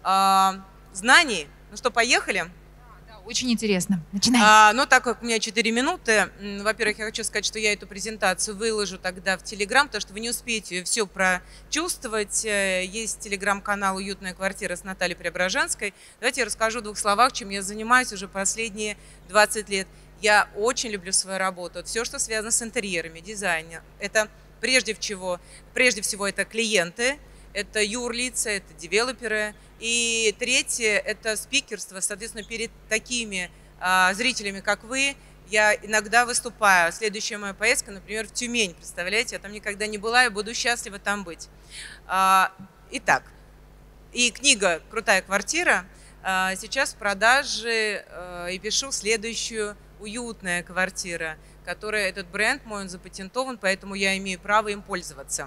знаний. Ну что, поехали? Очень интересно. Начинаем. А, ну, так как у меня четыре минуты, во-первых, я хочу сказать, что я эту презентацию выложу тогда в Телеграм, потому что вы не успеете все прочувствовать. Есть Телеграм-канал «Уютная квартира» с Натальей Преображенской. Давайте я расскажу в двух словах, чем я занимаюсь уже последние двадцать лет. Я очень люблю свою работу. Все, что связано с интерьерами, дизайном. Это прежде всего, прежде всего это клиенты, это юрлица, это девелоперы. И третье – это спикерство. Соответственно, перед такими а, зрителями, как вы, я иногда выступаю. Следующая моя поездка, например, в Тюмень. Представляете, я там никогда не была и буду счастлива там быть. А, итак, и книга «Крутая квартира» а, сейчас в продаже, а, и пишу следующую «Уютная квартира», которая, этот бренд мой, он запатентован, поэтому я имею право им пользоваться.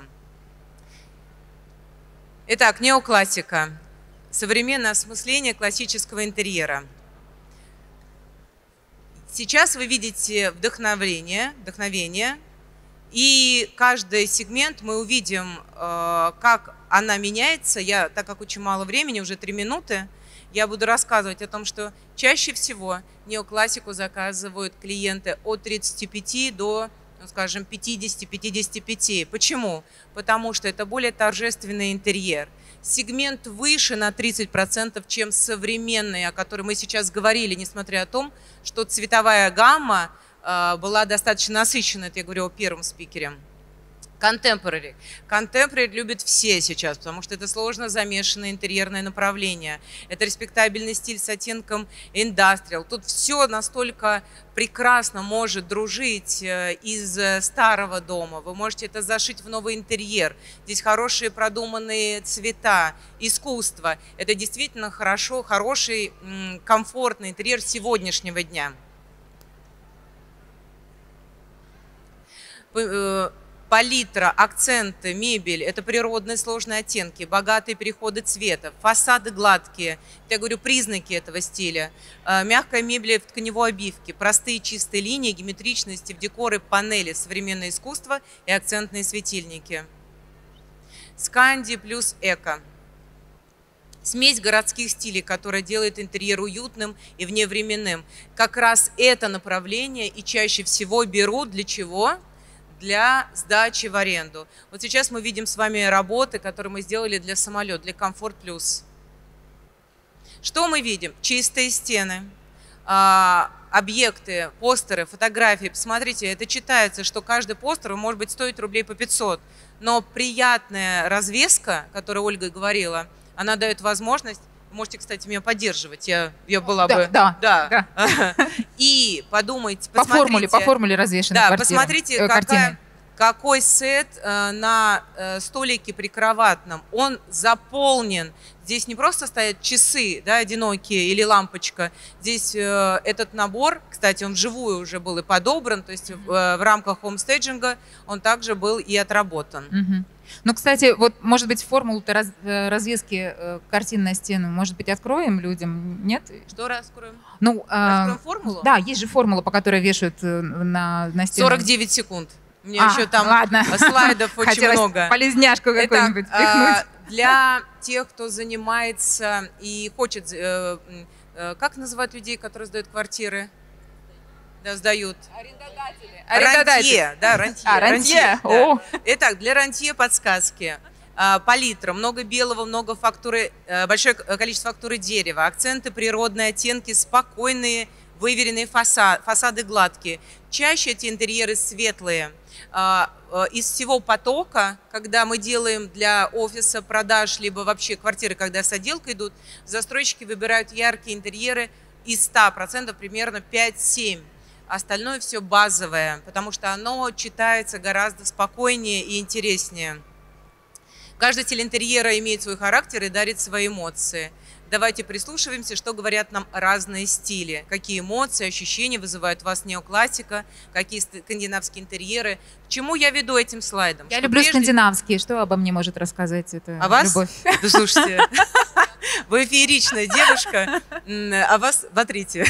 Итак, неоклассика. Современное осмысление классического интерьера. Сейчас вы видите вдохновение, вдохновение, и каждый сегмент мы увидим, как она меняется. Я, так как очень мало времени, уже три минуты, я буду рассказывать о том, что чаще всего неоклассику заказывают клиенты от тридцати пяти до, ну, скажем, пятидесяти-пятидесяти пяти. Почему? Потому что это более торжественный интерьер. Сегмент выше на тридцать процентов, чем современный, о котором мы сейчас говорили, несмотря на то, что цветовая гамма э, была достаточно насыщена, это я говорю о первом спикере. Contemporary. Contemporary любят все сейчас, потому что это сложно замешанное интерьерное направление. Это респектабельный стиль с оттенком industrial. Тут все настолько прекрасно может дружить из старого дома. Вы можете это зашить в новый интерьер. Здесь хорошие продуманные цвета, искусство. Это действительно хорошо, хороший, комфортный интерьер сегодняшнего дня. Палитра, акценты, мебель – это природные сложные оттенки, богатые переходы цвета, фасады гладкие. Я говорю, признаки этого стиля. Мягкая мебель в тканевой обивке, простые чистые линии, геометричности в декоры, панели, современное искусство и акцентные светильники. Сканди плюс эко. Смесь городских стилей, которая делает интерьер уютным и вневременным. Как раз это направление и чаще всего берут для чего? Для сдачи в аренду. Вот сейчас мы видим с вами работы, которые мы сделали для самолета, для Комфорт Плюс. Что мы видим? Чистые стены, объекты, постеры, фотографии, посмотрите, это читается, что каждый постер может быть стоит рублей по пятьсот, но приятная развеска, о которой Ольга говорила, она дает возможность, вы можете, кстати, меня поддерживать, я, я была да, бы... Да, да. да. И подумайте, по формуле, по формуле развешаны да, квартиры, посмотрите, э, какая, какой сет э, на э, столике прикроватном, он заполнен. Здесь не просто стоят часы, да, одинокие или лампочка. Здесь э, этот набор, кстати, он вживую уже был и подобран, то есть в, э, в рамках хомстейджинга он также был и отработан. Угу. Ну, кстати, вот, может быть, формулу-то раз, развески э, картин на стену, может быть, откроем людям, нет? Что раскроем? Ну, э, раскроем формулу? Да, есть же формула, по которой вешают э, на, на стену. сорок девять секунд. У меня а, еще там ладно. слайдов очень Хотелось много. Полезняшку какую-нибудь впихнуть. Для тех, кто занимается и хочет... Э, э, как называют людей, которые сдают квартиры? Да, сдают. Арендодатели. Рантье, да, рантье. А, рантье. рантье да. О. Итак, для рантье подсказки. А, палитра, много белого, много фактуры, а, большое количество фактуры дерева, акценты, природные оттенки, спокойные, выверенные фасад, фасады гладкие. Чаще эти интерьеры светлые. А, а, из всего потока, когда мы делаем для офиса, продаж, либо вообще квартиры, когда с отделкой идут, застройщики выбирают яркие интерьеры из ста процентов примерно пять-семь. Остальное все базовое, потому что оно читается гораздо спокойнее и интереснее. Каждый стиль интерьера имеет свой характер и дарит свои эмоции. Давайте прислушиваемся, что говорят нам разные стили. Какие эмоции, ощущения вызывают у вас неоклассика, какие скандинавские интерьеры. К чему я веду этим слайдом? Я что люблю прежде... скандинавские. Что обо мне может рассказать эта О вас? любовь? Да слушайте, вы фееричная девушка, а вас, смотрите,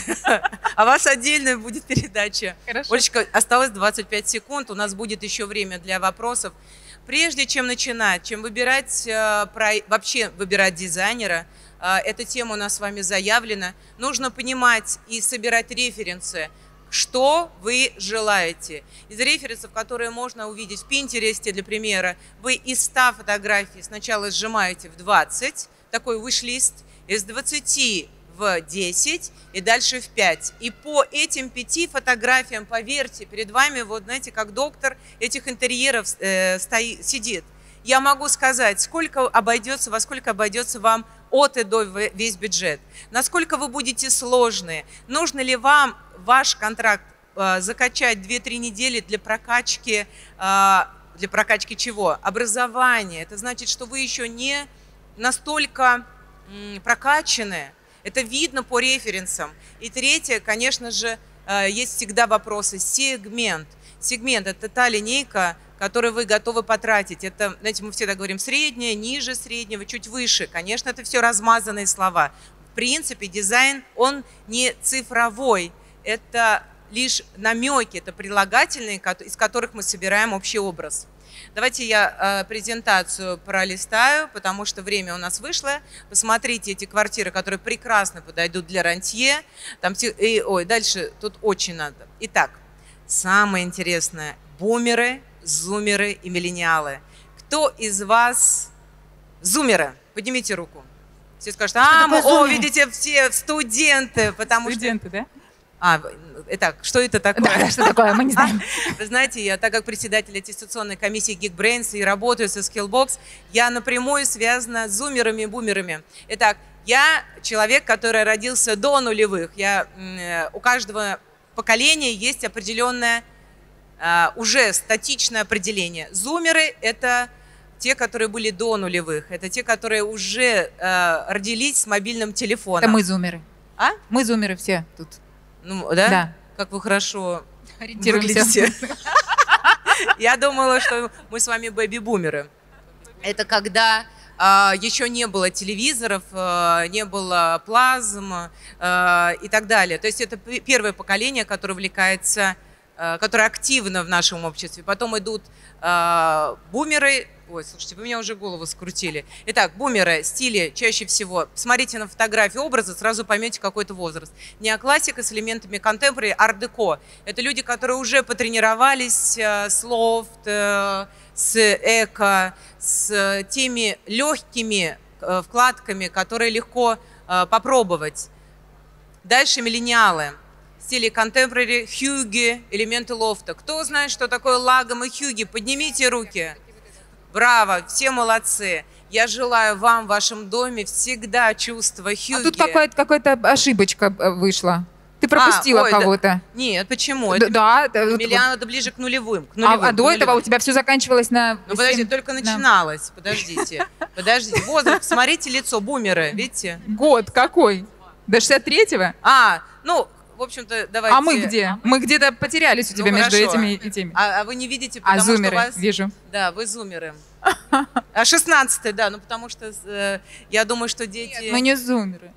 а вас отдельная будет передача. Хорошо. Олечка, осталось двадцать пять секунд, у нас будет еще время для вопросов. Прежде чем начинать, чем выбирать, вообще выбирать дизайнера, эта тема у нас с вами заявлена, нужно понимать и собирать референсы, что вы желаете. Из референсов, которые можно увидеть в Пинтересте, для примера, вы из ста фотографий сначала сжимаете в двадцать, такой wish-лист, из двадцати в десять и дальше в пять. И по этим пяти фотографиям, поверьте, перед вами, вот знаете, как доктор этих интерьеров э, стоит, сидит. Я могу сказать, сколько обойдется, во сколько обойдется вам от и до весь бюджет, насколько вы будете сложны, нужно ли вам ваш контракт э, закачать две-три недели для прокачки, э, для прокачки чего? Образования. Это значит, что вы еще не настолько м, прокачаны. Это видно по референсам. И третье, конечно же, э, есть всегда вопросы. Сегмент. Сегмент – это та линейка, которую вы готовы потратить. Это, знаете, мы всегда говорим среднее, ниже среднего, чуть выше. Конечно, это все размазанные слова. В принципе, дизайн, он не цифровой. Это лишь намеки, это прилагательные, из которых мы собираем общий образ. Давайте я э, презентацию пролистаю, потому что время у нас вышло. Посмотрите эти квартиры, которые прекрасно подойдут для рантье. Там, и, ой, дальше тут очень надо. Итак, самое интересное – бумеры, зумеры и миллениалы. Кто из вас зумеры? Поднимите руку. Все скажут, а, мы, о, видите, все студенты, потому студенты, что… да? А, итак, что это такое? Да, что такое, мы не знаем. Вы знаете, я, так как председатель аттестационной комиссии Geekbrains и работаю со Skillbox, я напрямую связана с зумерами и бумерами. Итак, я человек, который родился до нулевых. Я, у каждого поколения есть определенное, уже статичное определение. Зумеры – это те, которые были до нулевых. Это те, которые уже родились с мобильным телефоном. Это мы зумеры. А? Мы зумеры все тут. Ну, да? Да. Как вы хорошо ориентируемся. Выглядите. Я думала, что мы с вами бэби-бумеры. Это когда э, еще не было телевизоров, э, не было плазм э, и так далее. То есть это первое поколение, которое увлекается, э, которое активно в нашем обществе. Потом идут э, бумеры. Ой, слушайте, вы меня уже голову скрутили. Итак, бумеры, стили чаще всего. Посмотрите на фотографию образа, сразу поймете какой-то возраст. Неоклассика с элементами контемпорари, арт-деко. Это люди, которые уже потренировались э, с лофт, э, с эко, с теми легкими э, вкладками, которые легко э, попробовать. Дальше миллениалы. в стиле contemporary, хьюги, элементы лофта. Кто знает, что такое лагом и хьюги? Поднимите руки. Браво, все молодцы. Я желаю вам в вашем доме всегда чувства хьюги. А тут какая-то какая-то ошибочка вышла. Ты пропустила а, ой, кого-то. Да. Нет, почему? Это, да. Эмилиана, это ближе к нулевым. К нулевым а, а до нулевым. этого у тебя все заканчивалось на... Ну, подожди, только начиналось. Да. Подождите. Подождите. Возраст, смотрите лицо, бумеры, видите? Год какой? До шестьдесят третьего? А, ну... В общем-то, давайте... А мы где? Мы где-то потерялись у тебя ну, между этими и теми. А, а вы не видите, потому а, зумеры, что у вас... вижу. Да, вы зумеры. А шестнадцатый, да, ну потому что э, я думаю, что дети... Нет, мы не зумеры.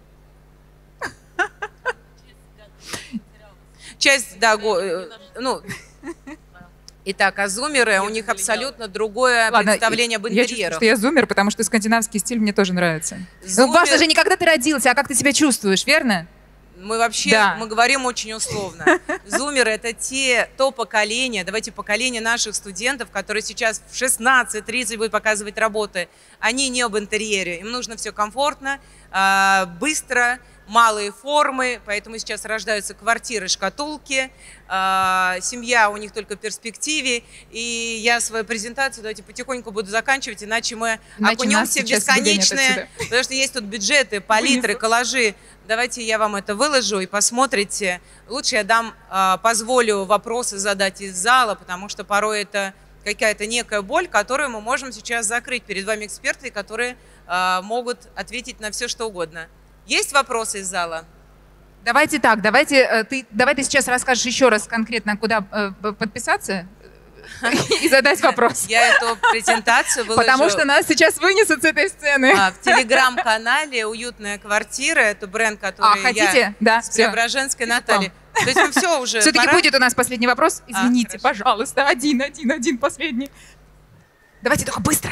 Часть, да, го, э, ну... Итак, а зумеры, у них абсолютно другое Ладно, представление об интерьерах. Я чувствую, что я зумер, потому что скандинавский стиль мне тоже нравится. Зумер... Ну, важно же не когда ты родился, а как ты себя чувствуешь, верно? Мы вообще, да. мы говорим очень условно. Зумеры — это те, то поколение, давайте поколение наших студентов, которые сейчас в шестнадцать тридцать будут показывать работы. Они не об интерьере, им нужно все комфортно, быстро, малые формы, поэтому сейчас рождаются квартиры, шкатулки, семья у них только в перспективе. И я свою презентацию давайте потихоньку буду заканчивать, иначе мы иначе окунемся в бесконечные, потому что есть тут бюджеты, палитры, коллажи. Давайте я вам это выложу и посмотрите. Лучше я дам, позволю вопросы задать из зала, потому что порой это какая-то некая боль, которую мы можем сейчас закрыть. Перед вами эксперты, которые могут ответить на все, что угодно. Есть вопросы из зала? Давайте так, давайте ты, давай ты сейчас расскажешь еще раз конкретно, куда подписаться и задать вопрос. Я эту презентацию выложу. Потому что нас сейчас вынесут с этой сцены. А, в телеграм-канале «Уютная квартира». Это бренд, который а, хотите? я Да, с Преображенской Натальей. То есть мы все уже... Все-таки пора? будет у нас последний вопрос. Извините, а, пожалуйста. Один, один, один последний. Давайте только быстро.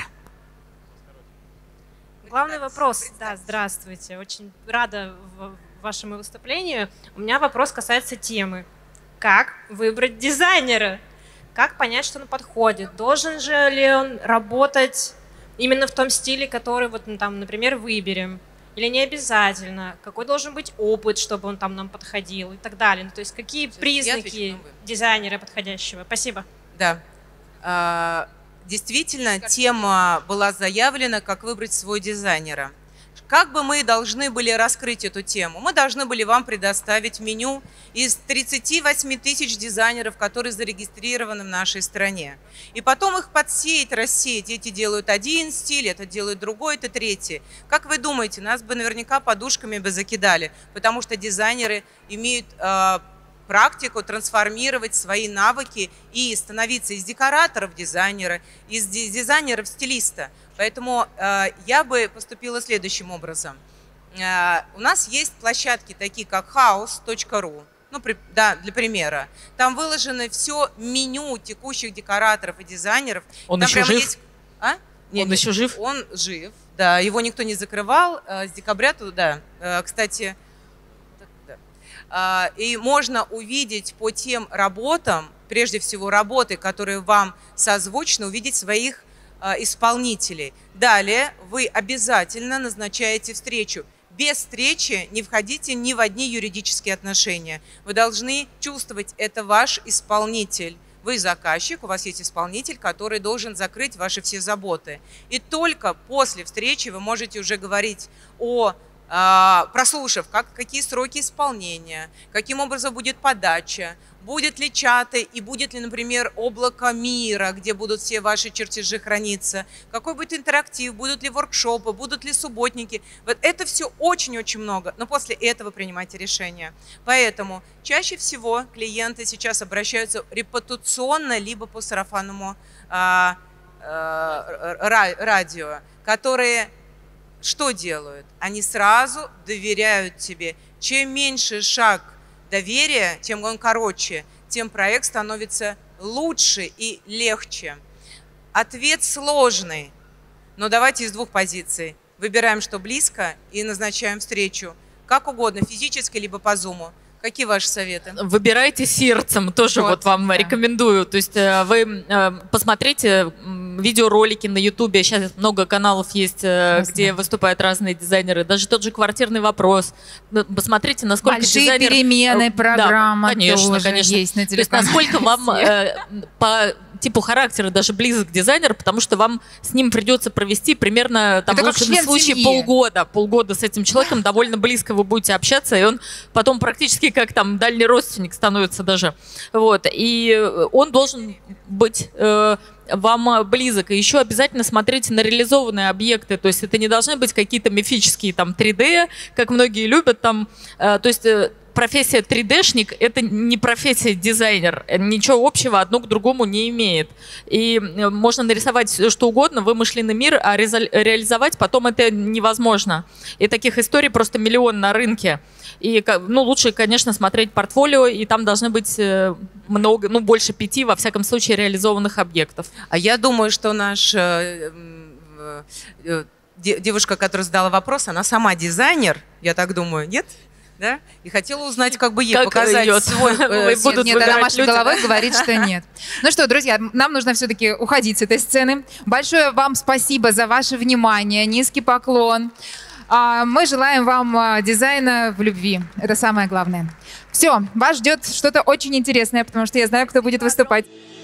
Главный вопрос. Да, здравствуйте. Очень рада вашему выступлению. У меня вопрос касается темы. Как выбрать дизайнера? Как понять, что он подходит? Должен же ли он работать именно в том стиле, который, вот, ну, там, например, выберем? Или не обязательно? Какой должен быть опыт, чтобы он там нам подходил и так далее? Ну, то есть какие Сейчас признаки дизайнера подходящего? Спасибо. Да. А, действительно, тема была заявлена, как выбрать своего дизайнера. Как бы мы должны были раскрыть эту тему? Мы должны были вам предоставить меню из тридцати восьми тысяч дизайнеров, которые зарегистрированы в нашей стране. И потом их подсеять, рассеять. Эти делают один стиль, это делают другой, это третий. Как вы думаете, нас бы наверняка подушками бы закидали, потому что дизайнеры имеют э, практику трансформировать свои навыки и становиться из декораторов дизайнера, из дизайнеров стилиста. Поэтому э, я бы поступила следующим образом. Э, у нас есть площадки такие, как хаус точка ру, ну, при, да, для примера. Там выложено все меню текущих декораторов и дизайнеров. Он Там еще жив? Есть... А? Нет, он еще жив? Он жив, да, его никто не закрывал. Э, с декабря туда, э, кстати, да. э, и можно увидеть по тем работам, прежде всего работы, которые вам созвучны, увидеть своих исполнителей. Далее вы обязательно назначаете встречу. Без встречи не входите ни в одни юридические отношения. Вы должны чувствовать, это ваш исполнитель. Вы заказчик, у вас есть исполнитель, который должен закрыть ваши все заботы. И только после встречи вы можете уже говорить о прослушав, как, какие сроки исполнения, каким образом будет подача, будет ли чаты и будет ли, например, облако мира, где будут все ваши чертежи храниться, какой будет интерактив, будут ли воркшопы, будут ли субботники. Вот это все очень-очень много, но после этого принимайте решение. Поэтому чаще всего клиенты сейчас обращаются репутационно, либо по сарафанному а, а, радио, которые... Что делают? Они сразу доверяют тебе. Чем меньше шаг доверия, тем он короче, тем проект становится лучше и легче. Ответ сложный, но давайте из двух позиций. Выбираем, что близко, и назначаем встречу. Как угодно, физически, либо по зуму. Какие ваши советы? Выбирайте сердцем, тоже вот, Вот, вам да. рекомендую. То есть э, вы э, посмотрите м, видеоролики на Ютубе, сейчас много каналов есть, э, Классно. где выступают разные дизайнеры, даже тот же «Квартирный вопрос». Ну, посмотрите, насколько Большие дизайнер... перемены, Э, программа да, конечно, тоже конечно. есть на То есть телеканале. насколько вам э, по типу характера даже близок дизайнер, потому что вам с ним придется провести примерно, там, Это в как лучшем член случае, семьи. полгода. Полгода с этим человеком довольно близко вы будете общаться, и он потом практически как там дальний родственник становится даже. Вот. И он должен быть... Э, вам близок. И еще обязательно смотрите на реализованные объекты. То есть это не должны быть какие-то мифические там три дэ, как многие любят там. Э, то есть э, профессия три дэ-шник – это не профессия дизайнер. Ничего общего одно к другому не имеет. И э, можно нарисовать всё, что угодно, вымышленный мир, а реза- реализовать потом это невозможно. И таких историй просто миллион на рынке. И ну, лучше, конечно, смотреть портфолио, и там должны быть э, много, ну, больше пяти, во всяком случае, реализованных объектов. А я думаю, что наша э, э, де- девушка, которая задала вопрос, она сама дизайнер, я так думаю, нет? Да? И хотела узнать, как бы ей Как показать её свой... э, Ой, будут Нет, она выбирать машет люди, головой, да? говорит, что нет. Ну что, друзья, нам нужно все-таки уходить с этой сцены. Большое вам спасибо за ваше внимание, низкий поклон. А мы желаем вам а, дизайна в любви. Это самое главное. Все, вас ждет что-то очень интересное, потому что я знаю, кто будет выступать.